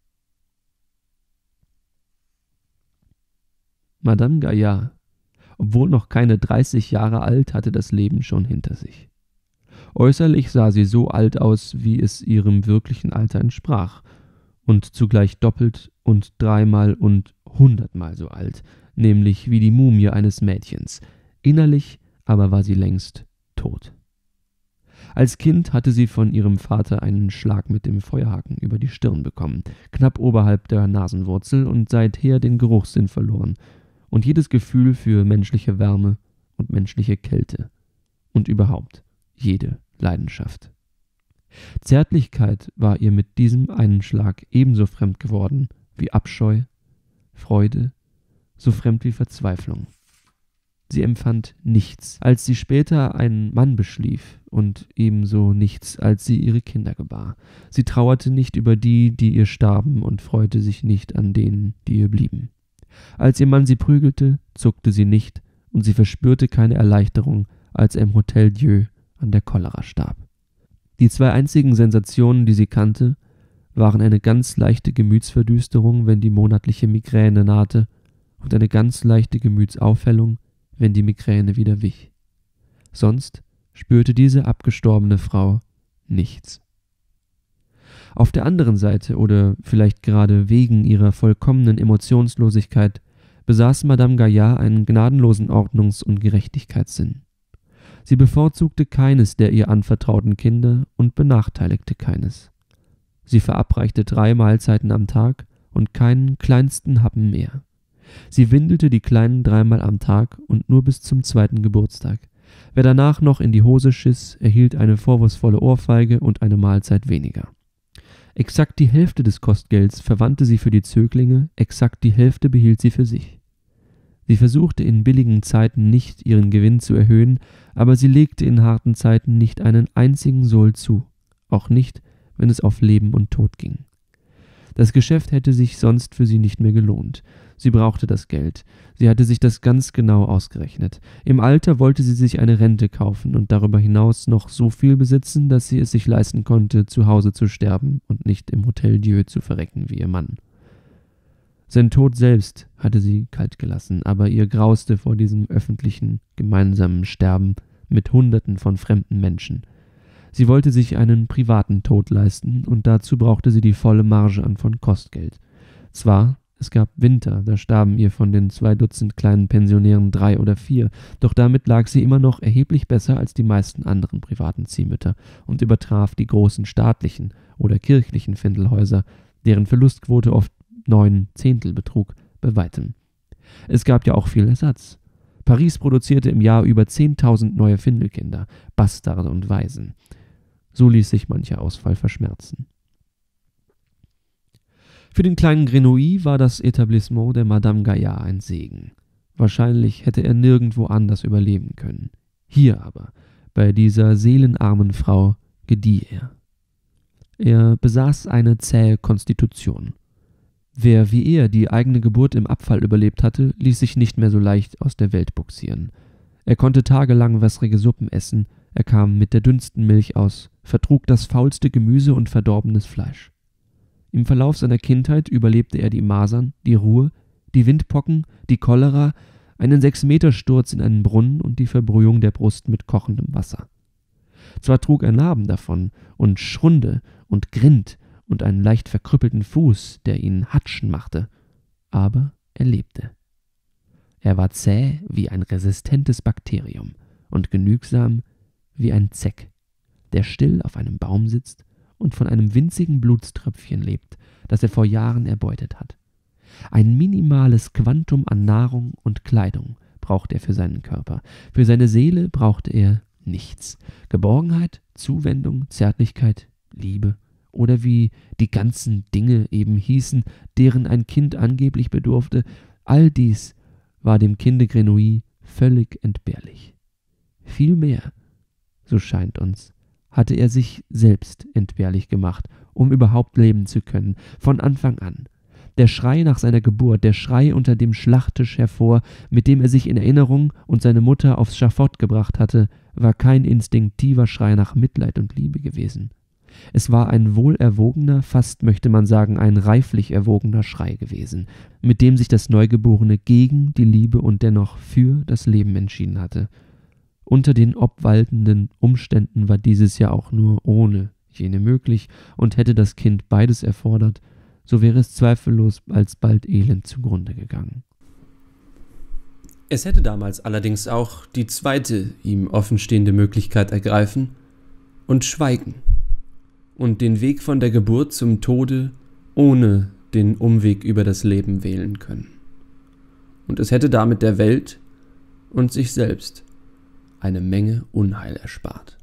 Madame Gaillard, obwohl noch keine dreißig Jahre alt, hatte das Leben schon hinter sich. Äußerlich sah sie so alt aus, wie es ihrem wirklichen Alter entsprach, und zugleich doppelt und dreimal und hundertmal so alt, nämlich wie die Mumie eines Mädchens. Innerlich aber war sie längst tot. Als Kind hatte sie von ihrem Vater einen Schlag mit dem Feuerhaken über die Stirn bekommen, knapp oberhalb der Nasenwurzel, und seither den Geruchssinn verloren und jedes Gefühl für menschliche Wärme und menschliche Kälte und überhaupt jede Leidenschaft. Zärtlichkeit war ihr mit diesem einen Schlag ebenso fremd geworden wie Abscheu, Freude, so fremd wie Verzweiflung. Sie empfand nichts, als sie später einen Mann beschlief, und ebenso nichts, als sie ihre Kinder gebar. Sie trauerte nicht über die, die ihr starben, und freute sich nicht an denen, die ihr blieben. Als ihr Mann sie prügelte, zuckte sie nicht, und sie verspürte keine Erleichterung, als er im Hotel Dieu an der Cholera starb. Die zwei einzigen Sensationen, die sie kannte, waren eine ganz leichte Gemütsverdüsterung, wenn die monatliche Migräne nahte, und eine ganz leichte Gemütsaufhellung, wenn die Migräne wieder wich. Sonst spürte diese abgestorbene Frau nichts. Auf der anderen Seite, oder vielleicht gerade wegen ihrer vollkommenen Emotionslosigkeit, besaß Madame Gaillard einen gnadenlosen Ordnungs- und Gerechtigkeitssinn. Sie bevorzugte keines der ihr anvertrauten Kinder und benachteiligte keines. Sie verabreichte drei Mahlzeiten am Tag und keinen kleinsten Happen mehr. Sie windelte die Kleinen dreimal am Tag und nur bis zum zweiten Geburtstag. Wer danach noch in die Hose schiss, erhielt eine vorwurfsvolle Ohrfeige und eine Mahlzeit weniger. Exakt die Hälfte des Kostgelds verwandte sie für die Zöglinge, exakt die Hälfte behielt sie für sich. Sie versuchte in billigen Zeiten nicht, ihren Gewinn zu erhöhen, aber sie legte in harten Zeiten nicht einen einzigen Sol zu, auch nicht, wenn es auf Leben und Tod ging. Das Geschäft hätte sich sonst für sie nicht mehr gelohnt. Sie brauchte das Geld. Sie hatte sich das ganz genau ausgerechnet. Im Alter wollte sie sich eine Rente kaufen und darüber hinaus noch so viel besitzen, dass sie es sich leisten konnte, zu Hause zu sterben und nicht im Hotel Dieu zu verrecken wie ihr Mann. Sein Tod selbst hatte sie kalt gelassen, aber ihr grauste vor diesem öffentlichen, gemeinsamen Sterben, mit Hunderten von fremden Menschen. Sie wollte sich einen privaten Tod leisten, und dazu brauchte sie die volle Marge an von Kostgeld. Zwar, es gab Winter, da starben ihr von den zwei Dutzend kleinen Pensionären drei oder vier, doch damit lag sie immer noch erheblich besser als die meisten anderen privaten Ziehmütter und übertraf die großen staatlichen oder kirchlichen Findelhäuser, deren Verlustquote oft neun Zehntel betrug, bei weitem. Es gab ja auch viel Ersatz. Paris produzierte im Jahr über zehntausend neue Findelkinder, Bastarde und Waisen. So ließ sich mancher Ausfall verschmerzen. Für den kleinen Grenouille war das Etablissement der Madame Gaillard ein Segen. Wahrscheinlich hätte er nirgendwo anders überleben können. Hier aber, bei dieser seelenarmen Frau, gedieh er. Er besaß eine zähe Konstitution. Wer wie er die eigene Geburt im Abfall überlebt hatte, ließ sich nicht mehr so leicht aus der Welt bugsieren. Er konnte tagelang wässrige Suppen essen, er kam mit der dünnsten Milch aus, vertrug das faulste Gemüse und verdorbenes Fleisch. Im Verlauf seiner Kindheit überlebte er die Masern, die Ruhr, die Windpocken, die Cholera, einen Sechs-Meter-Sturz in einen Brunnen und die Verbrühung der Brust mit kochendem Wasser. Zwar trug er Narben davon und Schrunde und Grind und einen leicht verkrüppelten Fuß, der ihn Hatschen machte, aber er lebte. Er war zäh wie ein resistentes Bakterium und genügsam wie ein Zeck, der still auf einem Baum sitzt und von einem winzigen Blutströpfchen lebt, das er vor Jahren erbeutet hat. Ein minimales Quantum an Nahrung und Kleidung braucht er für seinen Körper. Für seine Seele brauchte er nichts. Geborgenheit, Zuwendung, Zärtlichkeit, Liebe oder wie die ganzen Dinge eben hießen, deren ein Kind angeblich bedurfte, all dies war dem Kinde Grenouille völlig entbehrlich. Vielmehr, so scheint uns, hatte er sich selbst entbehrlich gemacht, um überhaupt leben zu können, von Anfang an. Der Schrei nach seiner Geburt, der Schrei unter dem Schlachttisch hervor, mit dem er sich in Erinnerung und seine Mutter aufs Schafott gebracht hatte, war kein instinktiver Schrei nach Mitleid und Liebe gewesen. Es war ein wohlerwogener, fast möchte man sagen ein reiflich erwogener Schrei gewesen, mit dem sich das Neugeborene gegen die Liebe und dennoch für das Leben entschieden hatte. Unter den obwaltenden Umständen war dieses ja auch nur ohne jene möglich, und hätte das Kind beides erfordert, so wäre es zweifellos alsbald elend zugrunde gegangen. Es hätte damals allerdings auch die zweite ihm offenstehende Möglichkeit ergreifen und schweigen und den Weg von der Geburt zum Tode ohne den Umweg über das Leben wählen können. Und es hätte damit der Welt und sich selbst eine Menge Unheil erspart.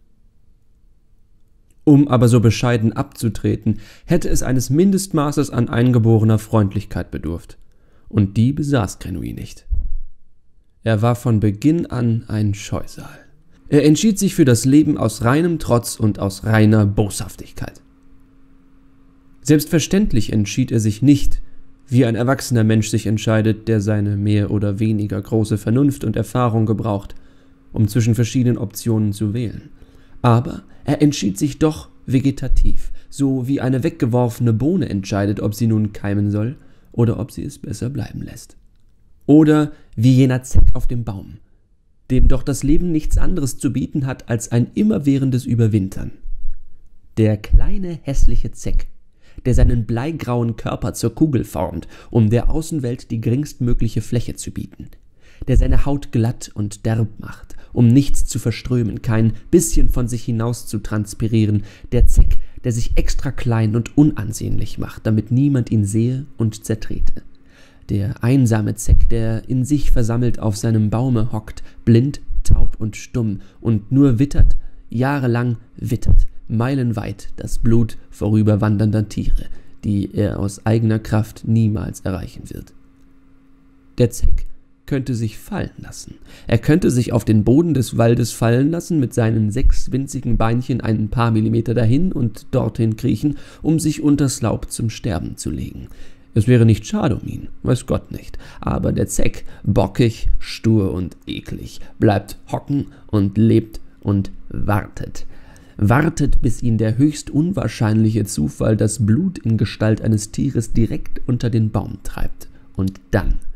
Um aber so bescheiden abzutreten, hätte es eines Mindestmaßes an eingeborener Freundlichkeit bedurft, und die besaß Grenouille nicht. Er war von Beginn an ein Scheusal. Er entschied sich für das Leben aus reinem Trotz und aus reiner Boshaftigkeit. Selbstverständlich entschied er sich nicht, wie ein erwachsener Mensch sich entscheidet, der seine mehr oder weniger große Vernunft und Erfahrung gebraucht, um zwischen verschiedenen Optionen zu wählen. Aber er entschied sich doch vegetativ, so wie eine weggeworfene Bohne entscheidet, ob sie nun keimen soll oder ob sie es besser bleiben lässt. Oder wie jener Zeck auf dem Baum, dem doch das Leben nichts anderes zu bieten hat als ein immerwährendes Überwintern. Der kleine hässliche Zeck, der seinen bleigrauen Körper zur Kugel formt, um der Außenwelt die geringstmögliche Fläche zu bieten, der seine Haut glatt und derb macht, um nichts zu verströmen, kein bisschen von sich hinaus zu transpirieren, der Zeck, der sich extra klein und unansehnlich macht, damit niemand ihn sehe und zertrete. Der einsame Zeck, der in sich versammelt auf seinem Baume hockt, blind, taub und stumm, und nur wittert, jahrelang wittert, meilenweit das Blut vorüberwandernder Tiere, die er aus eigener Kraft niemals erreichen wird. Der Zeck könnte sich fallen lassen. Er könnte sich auf den Boden des Waldes fallen lassen, mit seinen sechs winzigen Beinchen ein paar Millimeter dahin und dorthin kriechen, um sich unters Laub zum Sterben zu legen. Es wäre nicht schade um ihn, weiß Gott nicht, aber der Zeck, bockig, stur und eklig, bleibt hocken und lebt und wartet. Wartet, bis ihn der höchst unwahrscheinliche Zufall das Blut in Gestalt eines Tieres direkt unter den Baum treibt. Und dann,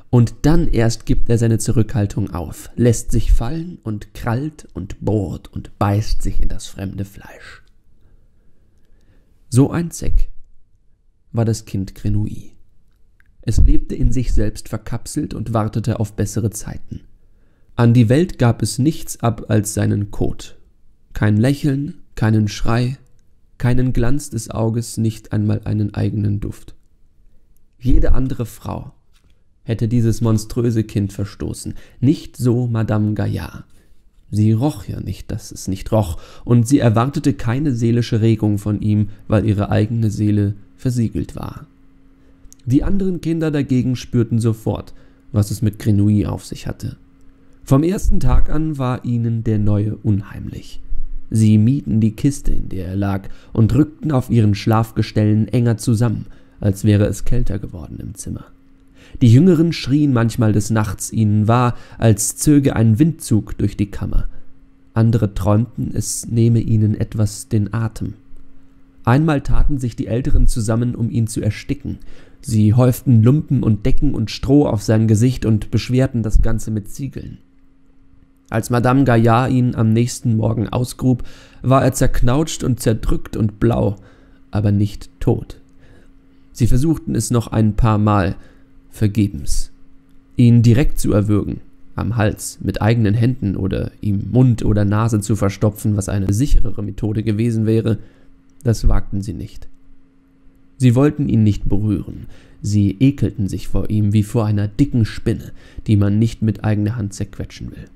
Und dann erst gibt er seine Zurückhaltung auf, lässt sich fallen und krallt und bohrt und beißt sich in das fremde Fleisch. So ein Zeck war das Kind Grenouille. Es lebte in sich selbst verkapselt und wartete auf bessere Zeiten. An die Welt gab es nichts ab als seinen Kot. Kein Lächeln, keinen Schrei, keinen Glanz des Auges, nicht einmal einen eigenen Duft. Jede andere Frau hätte dieses monströse Kind verstoßen, nicht so Madame Gaillard. Sie roch ja nicht, dass es nicht roch, und sie erwartete keine seelische Regung von ihm, weil ihre eigene Seele versiegelt war. Die anderen Kinder dagegen spürten sofort, was es mit Grenouille auf sich hatte. Vom ersten Tag an war ihnen der Neue unheimlich. Sie mieden die Kiste, in der er lag, und rückten auf ihren Schlafgestellen enger zusammen, als wäre es kälter geworden im Zimmer. Die Jüngeren schrien manchmal des Nachts, ihnen war, als zöge ein Windzug durch die Kammer. Andere träumten, es nehme ihnen etwas den Atem. Einmal taten sich die Älteren zusammen, um ihn zu ersticken. Sie häuften Lumpen und Decken und Stroh auf sein Gesicht und beschwerten das Ganze mit Ziegeln. Als Madame Gaillard ihn am nächsten Morgen ausgrub, war er zerknautscht und zerdrückt und blau, aber nicht tot. Sie versuchten es noch ein paar Mal, vergebens. Ihn direkt zu erwürgen, am Hals, mit eigenen Händen oder ihm Mund oder Nase zu verstopfen, was eine sicherere Methode gewesen wäre, das wagten sie nicht. Sie wollten ihn nicht berühren, sie ekelten sich vor ihm wie vor einer dicken Spinne, die man nicht mit eigener Hand zerquetschen will.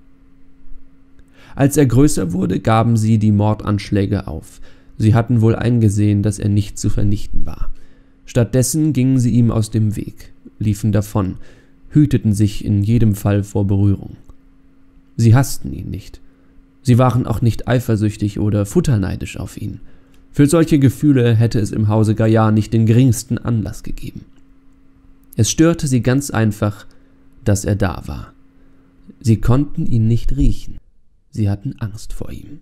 Als er größer wurde, gaben sie die Mordanschläge auf. Sie hatten wohl eingesehen, dass er nicht zu vernichten war. Stattdessen gingen sie ihm aus dem Weg, liefen davon, hüteten sich in jedem Fall vor Berührung. Sie hassten ihn nicht. Sie waren auch nicht eifersüchtig oder futterneidisch auf ihn. Für solche Gefühle hätte es im Hause Gaillard nicht den geringsten Anlass gegeben. Es störte sie ganz einfach, dass er da war. Sie konnten ihn nicht riechen. Sie hatten Angst vor ihm.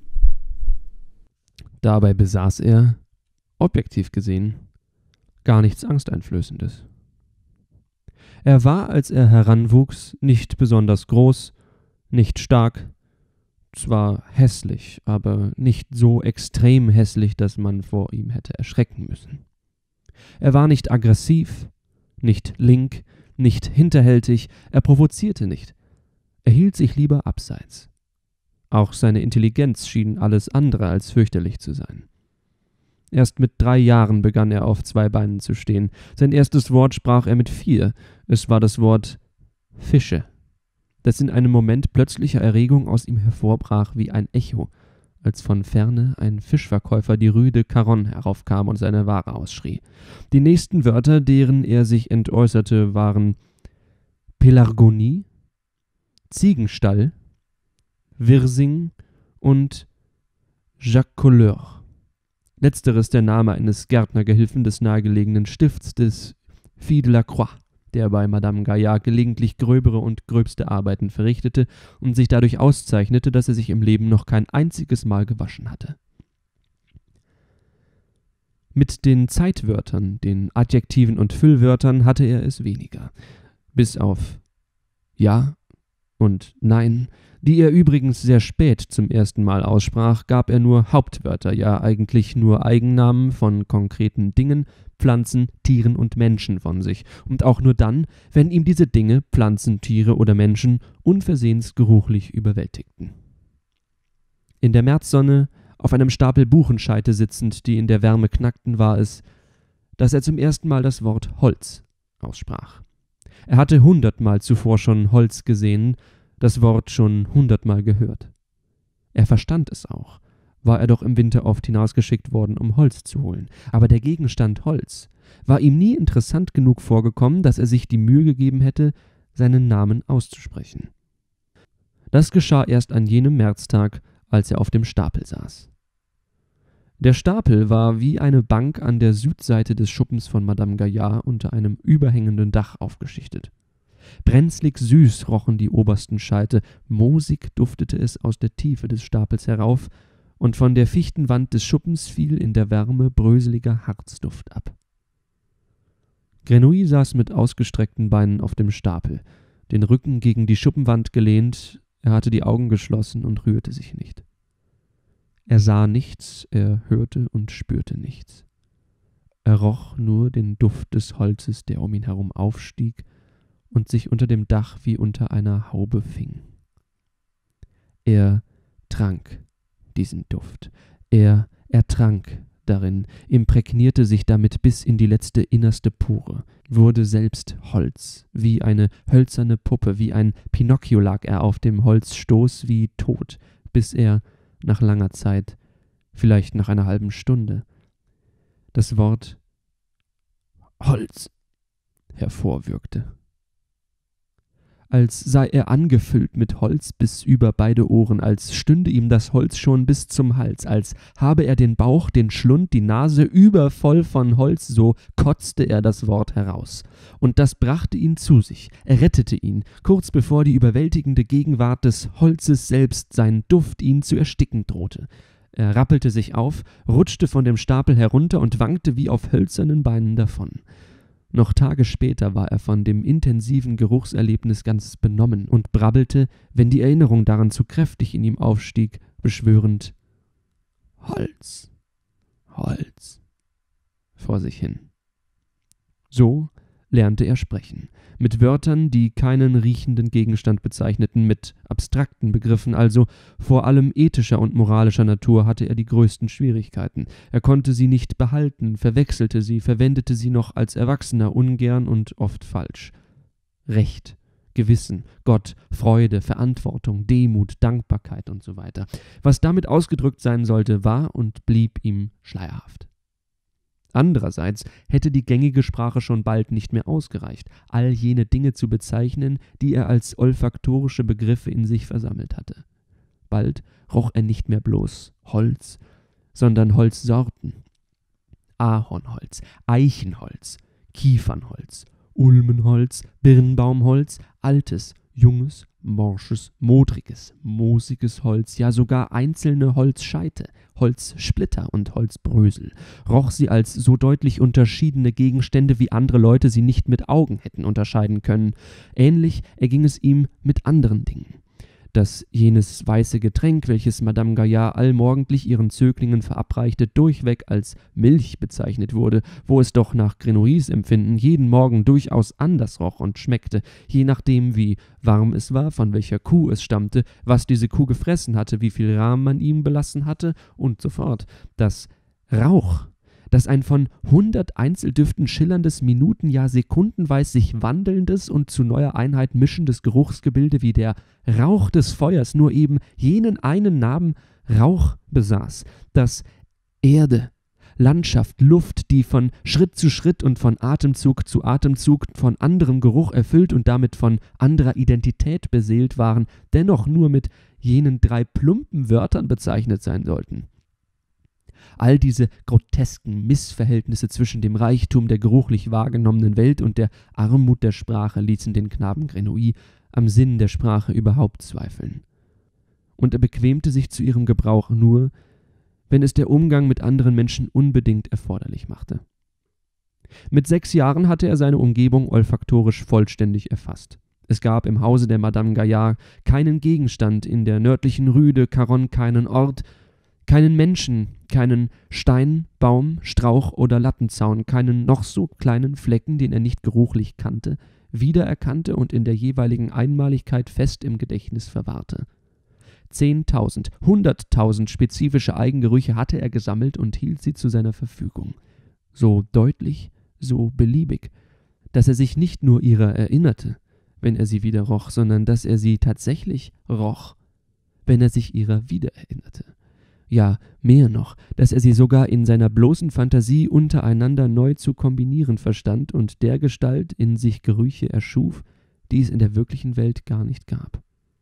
Dabei besaß er, objektiv gesehen, gar nichts Angsteinflößendes. Er war, als er heranwuchs, nicht besonders groß, nicht stark, zwar hässlich, aber nicht so extrem hässlich, dass man vor ihm hätte erschrecken müssen. Er war nicht aggressiv, nicht link, nicht hinterhältig, er provozierte nicht, er hielt sich lieber abseits. Auch seine Intelligenz schien alles andere als fürchterlich zu sein. Erst mit drei Jahren begann er auf zwei Beinen zu stehen. Sein erstes Wort sprach er mit vier. Es war das Wort Fische, das in einem Moment plötzlicher Erregung aus ihm hervorbrach wie ein Echo, als von Ferne ein Fischverkäufer die Rue de Caronne heraufkam und seine Ware ausschrie. Die nächsten Wörter, deren er sich entäußerte, waren Pelargonie, Ziegenstall, Wirsing und Jacques Colleur. Letzteres der Name eines Gärtnergehilfen des nahegelegenen Stifts des Filles de la Croix, der bei Madame Gaillard gelegentlich gröbere und gröbste Arbeiten verrichtete und sich dadurch auszeichnete, dass er sich im Leben noch kein einziges Mal gewaschen hatte. Mit den Zeitwörtern, den Adjektiven und Füllwörtern hatte er es weniger, bis auf Ja und Nein, die er übrigens sehr spät zum ersten Mal aussprach, gab er nur Hauptwörter, ja eigentlich nur Eigennamen von konkreten Dingen, Pflanzen, Tieren und Menschen von sich, und auch nur dann, wenn ihm diese Dinge, Pflanzen, Tiere oder Menschen unversehens geruchlich überwältigten. In der Märzsonne, auf einem Stapel Buchenscheite sitzend, die in der Wärme knackten, war es, dass er zum ersten Mal das Wort Holz aussprach. Er hatte hundertmal zuvor schon Holz gesehen, das Wort schon hundertmal gehört. Er verstand es auch, war er doch im Winter oft hinausgeschickt worden, um Holz zu holen. Aber der Gegenstand Holz war ihm nie interessant genug vorgekommen, dass er sich die Mühe gegeben hätte, seinen Namen auszusprechen. Das geschah erst an jenem Märztag, als er auf dem Stapel saß. Der Stapel war wie eine Bank an der Südseite des Schuppens von Madame Gaillard unter einem überhängenden Dach aufgeschichtet. Brenzlig süß rochen die obersten Scheite, moosig duftete es aus der Tiefe des Stapels herauf, und von der Fichtenwand des Schuppens fiel in der Wärme bröseliger Harzduft ab. Grenouille saß mit ausgestreckten Beinen auf dem Stapel, den Rücken gegen die Schuppenwand gelehnt, er hatte die Augen geschlossen und rührte sich nicht. Er sah nichts, er hörte und spürte nichts. Er roch nur den Duft des Holzes, der um ihn herum aufstieg und sich unter dem Dach wie unter einer Haube fing. Er trank diesen Duft, er ertrank darin, imprägnierte sich damit bis in die letzte innerste Pore, wurde selbst Holz, wie eine hölzerne Puppe, wie ein Pinocchio lag er auf dem Holzstoß wie tot, bis er nach langer Zeit, vielleicht nach einer halben Stunde, das Wort Holz hervorwürgte. Als sei er angefüllt mit Holz bis über beide Ohren, als stünde ihm das Holz schon bis zum Hals, als habe er den Bauch, den Schlund, die Nase übervoll von Holz, so kotzte er das Wort heraus. Und das brachte ihn zu sich, er rettete ihn, kurz bevor die überwältigende Gegenwart des Holzes selbst, sein Duft, ihn zu ersticken drohte. Er rappelte sich auf, rutschte von dem Stapel herunter und wankte wie auf hölzernen Beinen davon. Noch Tage später war er von dem intensiven Geruchserlebnis ganz benommen und brabbelte, wenn die Erinnerung daran zu kräftig in ihm aufstieg, beschwörend »Holz, Holz« vor sich hin. So lernte er sprechen, mit Wörtern, die keinen riechenden Gegenstand bezeichneten, mit abstrakten Begriffen, also vor allem ethischer und moralischer Natur, hatte er die größten Schwierigkeiten. Er konnte sie nicht behalten, verwechselte sie, verwendete sie noch als Erwachsener ungern und oft falsch. Recht, Gewissen, Gott, Freude, Verantwortung, Demut, Dankbarkeit und so weiter. Was damit ausgedrückt sein sollte, war und blieb ihm schleierhaft. Andererseits hätte die gängige Sprache schon bald nicht mehr ausgereicht, all jene Dinge zu bezeichnen, die er als olfaktorische Begriffe in sich versammelt hatte. Bald roch er nicht mehr bloß Holz, sondern Holzsorten. Ahornholz, Eichenholz, Kiefernholz, Ulmenholz, Birnbaumholz, altes, junges, morsches, modriges, moosiges Holz, ja sogar einzelne Holzscheite, Holzsplitter und Holzbrösel, roch sie als so deutlich unterschiedene Gegenstände, wie andere Leute sie nicht mit Augen hätten unterscheiden können. Ähnlich erging es ihm mit anderen Dingen. Dass jenes weiße Getränk, welches Madame Gaillard allmorgendlich ihren Zöglingen verabreichte, durchweg als Milch bezeichnet wurde, wo es doch nach Grenouilles Empfinden jeden Morgen durchaus anders roch und schmeckte, je nachdem wie warm es war, von welcher Kuh es stammte, was diese Kuh gefressen hatte, wie viel Rahm man ihm belassen hatte und so fort. Dass Rauch, dass ein von hundert Einzeldüften schillerndes, minuten-, ja sekundenweis sich wandelndes und zu neuer Einheit mischendes Geruchsgebilde wie der Rauch des Feuers nur eben jenen einen Namen Rauch besaß, dass Erde, Landschaft, Luft, die von Schritt zu Schritt und von Atemzug zu Atemzug von anderem Geruch erfüllt und damit von anderer Identität beseelt waren, dennoch nur mit jenen drei plumpen Wörtern bezeichnet sein sollten. All diese grotesken Missverhältnisse zwischen dem Reichtum der geruchlich wahrgenommenen Welt und der Armut der Sprache ließen den Knaben Grenouille am Sinn der Sprache überhaupt zweifeln. Und er bequemte sich zu ihrem Gebrauch nur, wenn es der Umgang mit anderen Menschen unbedingt erforderlich machte. Mit sechs Jahren hatte er seine Umgebung olfaktorisch vollständig erfasst. Es gab im Hause der Madame Gaillard keinen Gegenstand, in der nördlichen Rue de Caronne keinen Ort, keinen Menschen, keinen Stein, Baum, Strauch oder Lattenzaun, keinen noch so kleinen Flecken, den er nicht geruchlich kannte, wiedererkannte und in der jeweiligen Einmaligkeit fest im Gedächtnis verwahrte. Zehntausend, hunderttausend spezifische Eigengerüche hatte er gesammelt und hielt sie zu seiner Verfügung. So deutlich, so beliebig, dass er sich nicht nur ihrer erinnerte, wenn er sie wieder roch, sondern dass er sie tatsächlich roch, wenn er sich ihrer wieder erinnerte. Ja, mehr noch, dass er sie sogar in seiner bloßen Fantasie untereinander neu zu kombinieren verstand und dergestalt in sich Gerüche erschuf, die es in der wirklichen Welt gar nicht gab.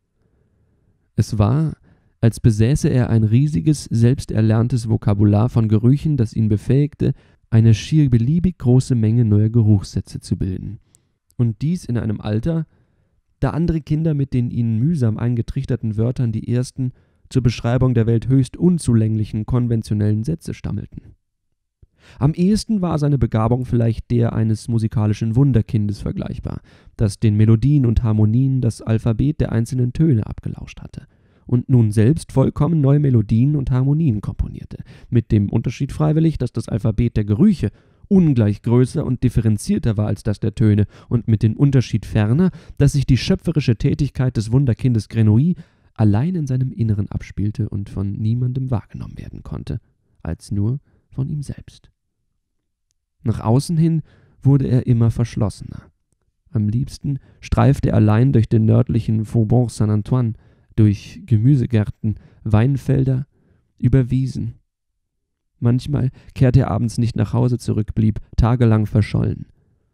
Es war, als besäße er ein riesiges, selbsterlerntes Vokabular von Gerüchen, das ihn befähigte, eine schier beliebig große Menge neuer Geruchssätze zu bilden. Und dies in einem Alter, da andere Kinder mit den ihnen mühsam eingetrichterten Wörtern die ersten, zur Beschreibung der Welt höchst unzulänglichen konventionellen Sätze stammelten. Am ehesten war seine Begabung vielleicht der eines musikalischen Wunderkindes vergleichbar, das den Melodien und Harmonien das Alphabet der einzelnen Töne abgelauscht hatte und nun selbst vollkommen neue Melodien und Harmonien komponierte, mit dem Unterschied freiwillig, dass das Alphabet der Gerüche ungleich größer und differenzierter war als das der Töne und mit dem Unterschied ferner, dass sich die schöpferische Tätigkeit des Wunderkindes Grenouille allein in seinem Inneren abspielte und von niemandem wahrgenommen werden konnte, als nur von ihm selbst. Nach außen hin wurde er immer verschlossener. Am liebsten streifte er allein durch den nördlichen Faubourg Saint-Antoine, durch Gemüsegärten, Weinfelder, über Wiesen. Manchmal kehrte er abends nicht nach Hause zurück, blieb tagelang verschollen.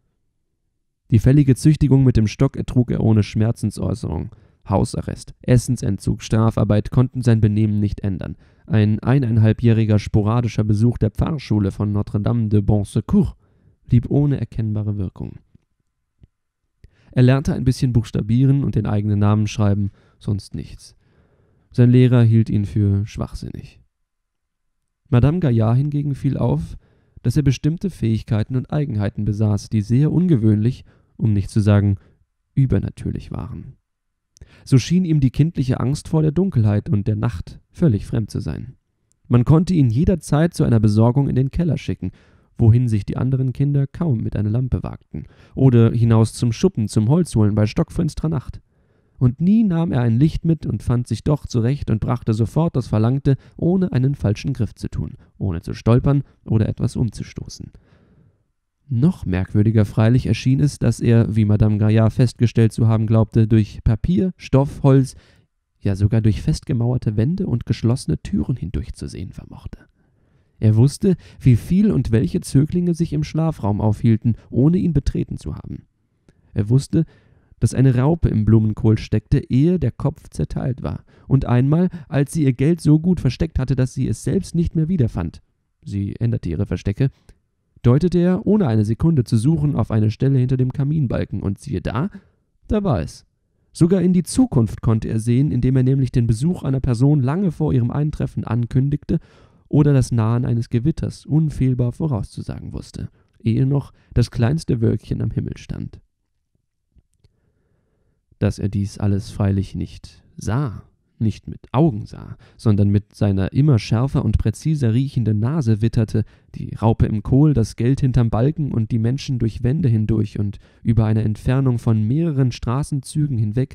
Die fällige Züchtigung mit dem Stock ertrug er ohne Schmerzensäußerung. Hausarrest, Essensentzug, Strafarbeit konnten sein Benehmen nicht ändern. Ein eineinhalbjähriger sporadischer Besuch der Pfarrschule von Notre-Dame de Bon Secours blieb ohne erkennbare Wirkung. Er lernte ein bisschen buchstabieren und den eigenen Namen schreiben, sonst nichts. Sein Lehrer hielt ihn für schwachsinnig. Madame Gaillard hingegen fiel auf, dass er bestimmte Fähigkeiten und Eigenheiten besaß, die sehr ungewöhnlich, um nicht zu sagen übernatürlich waren. So schien ihm die kindliche Angst vor der Dunkelheit und der Nacht völlig fremd zu sein. Man konnte ihn jederzeit zu einer Besorgung in den Keller schicken, wohin sich die anderen Kinder kaum mit einer Lampe wagten, oder hinaus zum Schuppen zum Holz holen bei stockfinsterer Nacht. Und nie nahm er ein Licht mit und fand sich doch zurecht und brachte sofort das Verlangte, ohne einen falschen Griff zu tun, ohne zu stolpern oder etwas umzustoßen. Noch merkwürdiger freilich erschien es, dass er, wie Madame Gaillard festgestellt zu haben glaubte, durch Papier, Stoff, Holz, ja sogar durch festgemauerte Wände und geschlossene Türen hindurchzusehen vermochte. Er wusste, wie viel und welche Zöglinge sich im Schlafraum aufhielten, ohne ihn betreten zu haben. Er wusste, dass eine Raupe im Blumenkohl steckte, ehe der Kopf zerteilt war, und einmal, als sie ihr Geld so gut versteckt hatte, dass sie es selbst nicht mehr wiederfand, sie änderte ihre Verstecke, deutete er, ohne eine Sekunde zu suchen, auf eine Stelle hinter dem Kaminbalken, und siehe da, da war es. Sogar in die Zukunft konnte er sehen, indem er nämlich den Besuch einer Person lange vor ihrem Eintreffen ankündigte oder das Nahen eines Gewitters unfehlbar vorauszusagen wusste, ehe noch das kleinste Wölkchen am Himmel stand. Dass er dies alles freilich nicht sah, nicht mit Augen sah, sondern mit seiner immer schärfer und präziser riechenden Nase witterte, die Raupe im Kohl, das Geld hinterm Balken und die Menschen durch Wände hindurch und über eine Entfernung von mehreren Straßenzügen hinweg,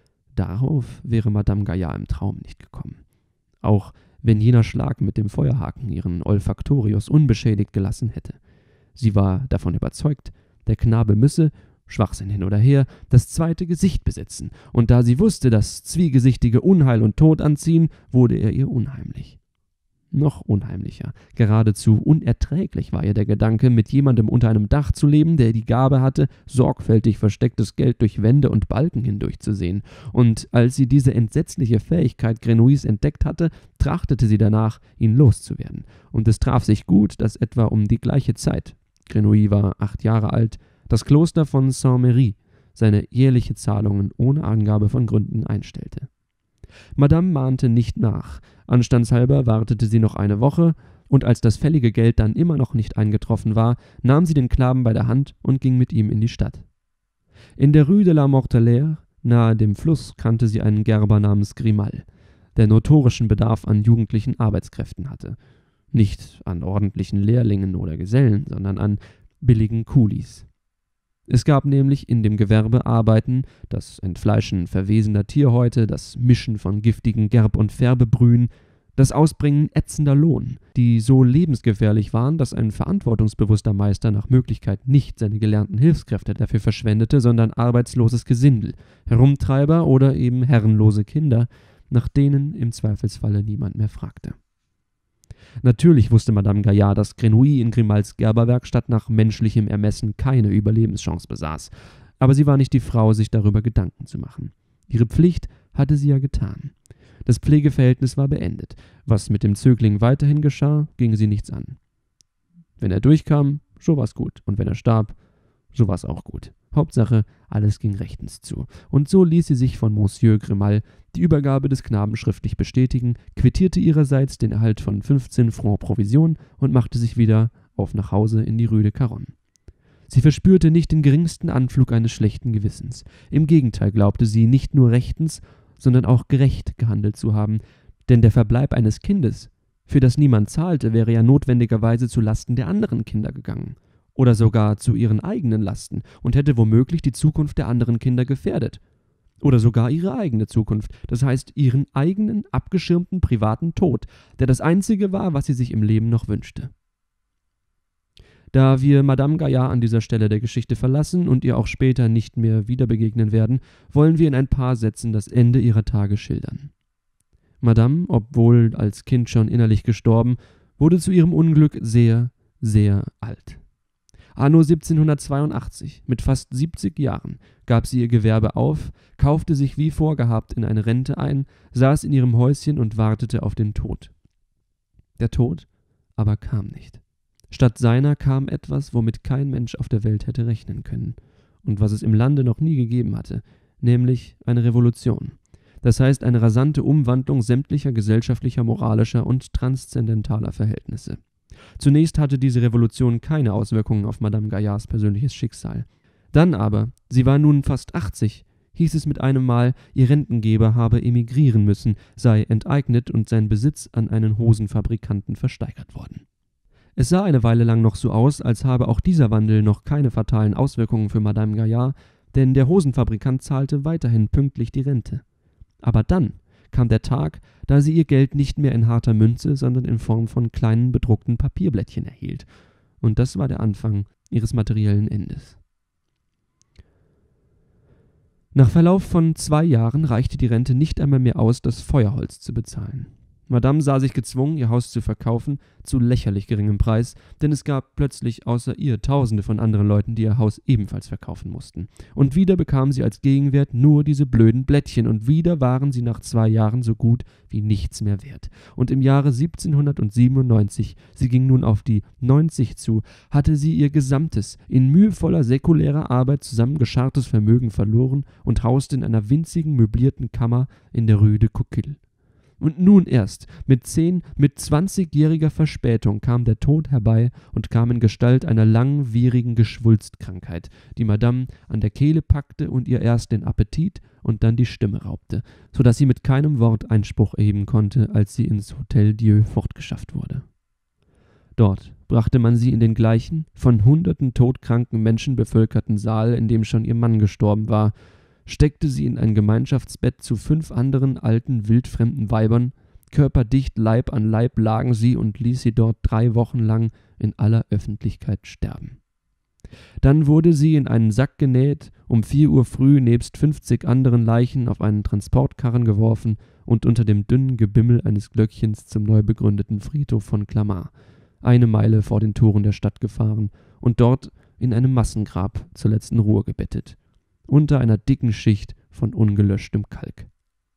darauf wäre Madame Gaillard im Traum nicht gekommen. Auch wenn jener Schlag mit dem Feuerhaken ihren Olfaktorius unbeschädigt gelassen hätte. Sie war davon überzeugt, der Knabe müsse, Schwachsinn hin oder her, das zweite Gesicht besitzen, und da sie wusste, dass Zwiegesichtige Unheil und Tod anziehen, wurde er ihr unheimlich. Noch unheimlicher, geradezu unerträglich war ihr der Gedanke, mit jemandem unter einem Dach zu leben, der die Gabe hatte, sorgfältig verstecktes Geld durch Wände und Balken hindurchzusehen, und als sie diese entsetzliche Fähigkeit Grenouilles entdeckt hatte, trachtete sie danach, ihn loszuwerden, und es traf sich gut, dass etwa um die gleiche Zeit, Grenouille war acht Jahre alt, das Kloster von Saint-Méry seine jährliche Zahlungen ohne Angabe von Gründen einstellte. Madame mahnte nicht nach, anstandshalber wartete sie noch eine Woche, und als das fällige Geld dann immer noch nicht eingetroffen war, nahm sie den Knaben bei der Hand und ging mit ihm in die Stadt. In der Rue de la Mortellerie, nahe dem Fluss, kannte sie einen Gerber namens Grimal, der notorischen Bedarf an jugendlichen Arbeitskräften hatte. Nicht an ordentlichen Lehrlingen oder Gesellen, sondern an billigen Kulis. Es gab nämlich in dem Gewerbe Arbeiten, das Entfleischen verwesender Tierhäute, das Mischen von giftigen Gerb- und Färbebrühen, das Ausbringen ätzender Lohn, die so lebensgefährlich waren, dass ein verantwortungsbewusster Meister nach Möglichkeit nicht seine gelernten Hilfskräfte dafür verschwendete, sondern arbeitsloses Gesindel, Herumtreiber oder eben herrenlose Kinder, nach denen im Zweifelsfalle niemand mehr fragte. Natürlich wusste Madame Gaillard, dass Grenouille in Grimals Gerberwerkstatt nach menschlichem Ermessen keine Überlebenschance besaß, aber sie war nicht die Frau, sich darüber Gedanken zu machen. Ihre Pflicht hatte sie ja getan. Das Pflegeverhältnis war beendet. Was mit dem Zögling weiterhin geschah, ging sie nichts an. Wenn er durchkam, so war's gut, und wenn er starb, so war's auch gut. Hauptsache, alles ging rechtens zu. Und so ließ sie sich von Monsieur Grimal die Übergabe des Knaben schriftlich bestätigen, quittierte ihrerseits den Erhalt von fünfzehn Francs Provision und machte sich wieder auf nach Hause in die Rue de Caronne. Sie verspürte nicht den geringsten Anflug eines schlechten Gewissens. Im Gegenteil glaubte sie, nicht nur rechtens, sondern auch gerecht gehandelt zu haben, denn der Verbleib eines Kindes, für das niemand zahlte, wäre ja notwendigerweise zu Lasten der anderen Kinder gegangen oder sogar zu ihren eigenen Lasten und hätte womöglich die Zukunft der anderen Kinder gefährdet oder sogar ihre eigene Zukunft, das heißt ihren eigenen abgeschirmten privaten Tod, der das Einzige war, was sie sich im Leben noch wünschte. Da wir Madame Gaillard an dieser Stelle der Geschichte verlassen und ihr auch später nicht mehr wieder begegnen werden, wollen wir in ein paar Sätzen das Ende ihrer Tage schildern. Madame, obwohl als Kind schon innerlich gestorben, wurde zu ihrem Unglück sehr, sehr alt. Anno siebzehnhundertzweiundachtzig, mit fast siebzig Jahren, gab sie ihr Gewerbe auf, kaufte sich wie vorgehabt in eine Rente ein, saß in ihrem Häuschen und wartete auf den Tod. Der Tod aber kam nicht. Statt seiner kam etwas, womit kein Mensch auf der Welt hätte rechnen können und was es im Lande noch nie gegeben hatte, nämlich eine Revolution. Das heißt eine rasante Umwandlung sämtlicher gesellschaftlicher, moralischer und transzendentaler Verhältnisse. Zunächst hatte diese Revolution keine Auswirkungen auf Madame Gaillards persönliches Schicksal. Dann aber, sie war nun fast achtzig, hieß es mit einem Mal, ihr Rentengeber habe emigrieren müssen, sei enteignet und sein Besitz an einen Hosenfabrikanten versteigert worden. Es sah eine Weile lang noch so aus, als habe auch dieser Wandel noch keine fatalen Auswirkungen für Madame Gaillard, denn der Hosenfabrikant zahlte weiterhin pünktlich die Rente. Aber dann kam der Tag, da sie ihr Geld nicht mehr in harter Münze, sondern in Form von kleinen bedruckten Papierblättchen erhielt. Und das war der Anfang ihres materiellen Endes. Nach Verlauf von zwei Jahren reichte die Rente nicht einmal mehr aus, das Feuerholz zu bezahlen. Madame sah sich gezwungen, ihr Haus zu verkaufen, zu lächerlich geringem Preis, denn es gab plötzlich außer ihr Tausende von anderen Leuten, die ihr Haus ebenfalls verkaufen mussten. Und wieder bekam sie als Gegenwert nur diese blöden Blättchen, und wieder waren sie nach zwei Jahren so gut wie nichts mehr wert. Und im Jahre siebzehnhundertsiebenundneunzig, sie ging nun auf die neunzig zu, hatte sie ihr gesamtes, in mühevoller säkulärer Arbeit zusammengescharrtes Vermögen verloren und hauste in einer winzigen möblierten Kammer in der Rue de Coquille. Und nun erst, mit zehn, mit zwanzigjähriger Verspätung, kam der Tod herbei und kam in Gestalt einer langwierigen Geschwulstkrankheit, die Madame an der Kehle packte und ihr erst den Appetit und dann die Stimme raubte, so dass sie mit keinem Wort Einspruch erheben konnte, als sie ins Hotel Dieu fortgeschafft wurde. Dort brachte man sie in den gleichen, von hunderten todkranken Menschen bevölkerten Saal, in dem schon ihr Mann gestorben war, steckte sie in ein Gemeinschaftsbett zu fünf anderen alten, wildfremden Weibern, körperdicht Leib an Leib lagen sie und ließ sie dort drei Wochen lang in aller Öffentlichkeit sterben. Dann wurde sie in einen Sack genäht, um vier Uhr früh nebst fünfzig anderen Leichen auf einen Transportkarren geworfen und unter dem dünnen Gebimmel eines Glöckchens zum neu begründeten Friedhof von Clamart, eine Meile vor den Toren der Stadt gefahren und dort in einem Massengrab zur letzten Ruhe gebettet, unter einer dicken Schicht von ungelöschtem Kalk.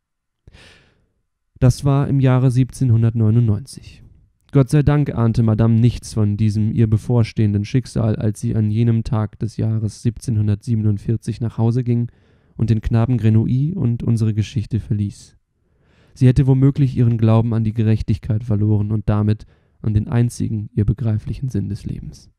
Das war im Jahre siebzehnhundertneunundneunzig. Gott sei Dank ahnte Madame nichts von diesem ihr bevorstehenden Schicksal, als sie an jenem Tag des Jahres siebzehnhundertsiebenundvierzig nach Hause ging und den Knaben Grenouille und unsere Geschichte verließ. Sie hätte womöglich ihren Glauben an die Gerechtigkeit verloren und damit an den einzigen ihr begreiflichen Sinn des Lebens.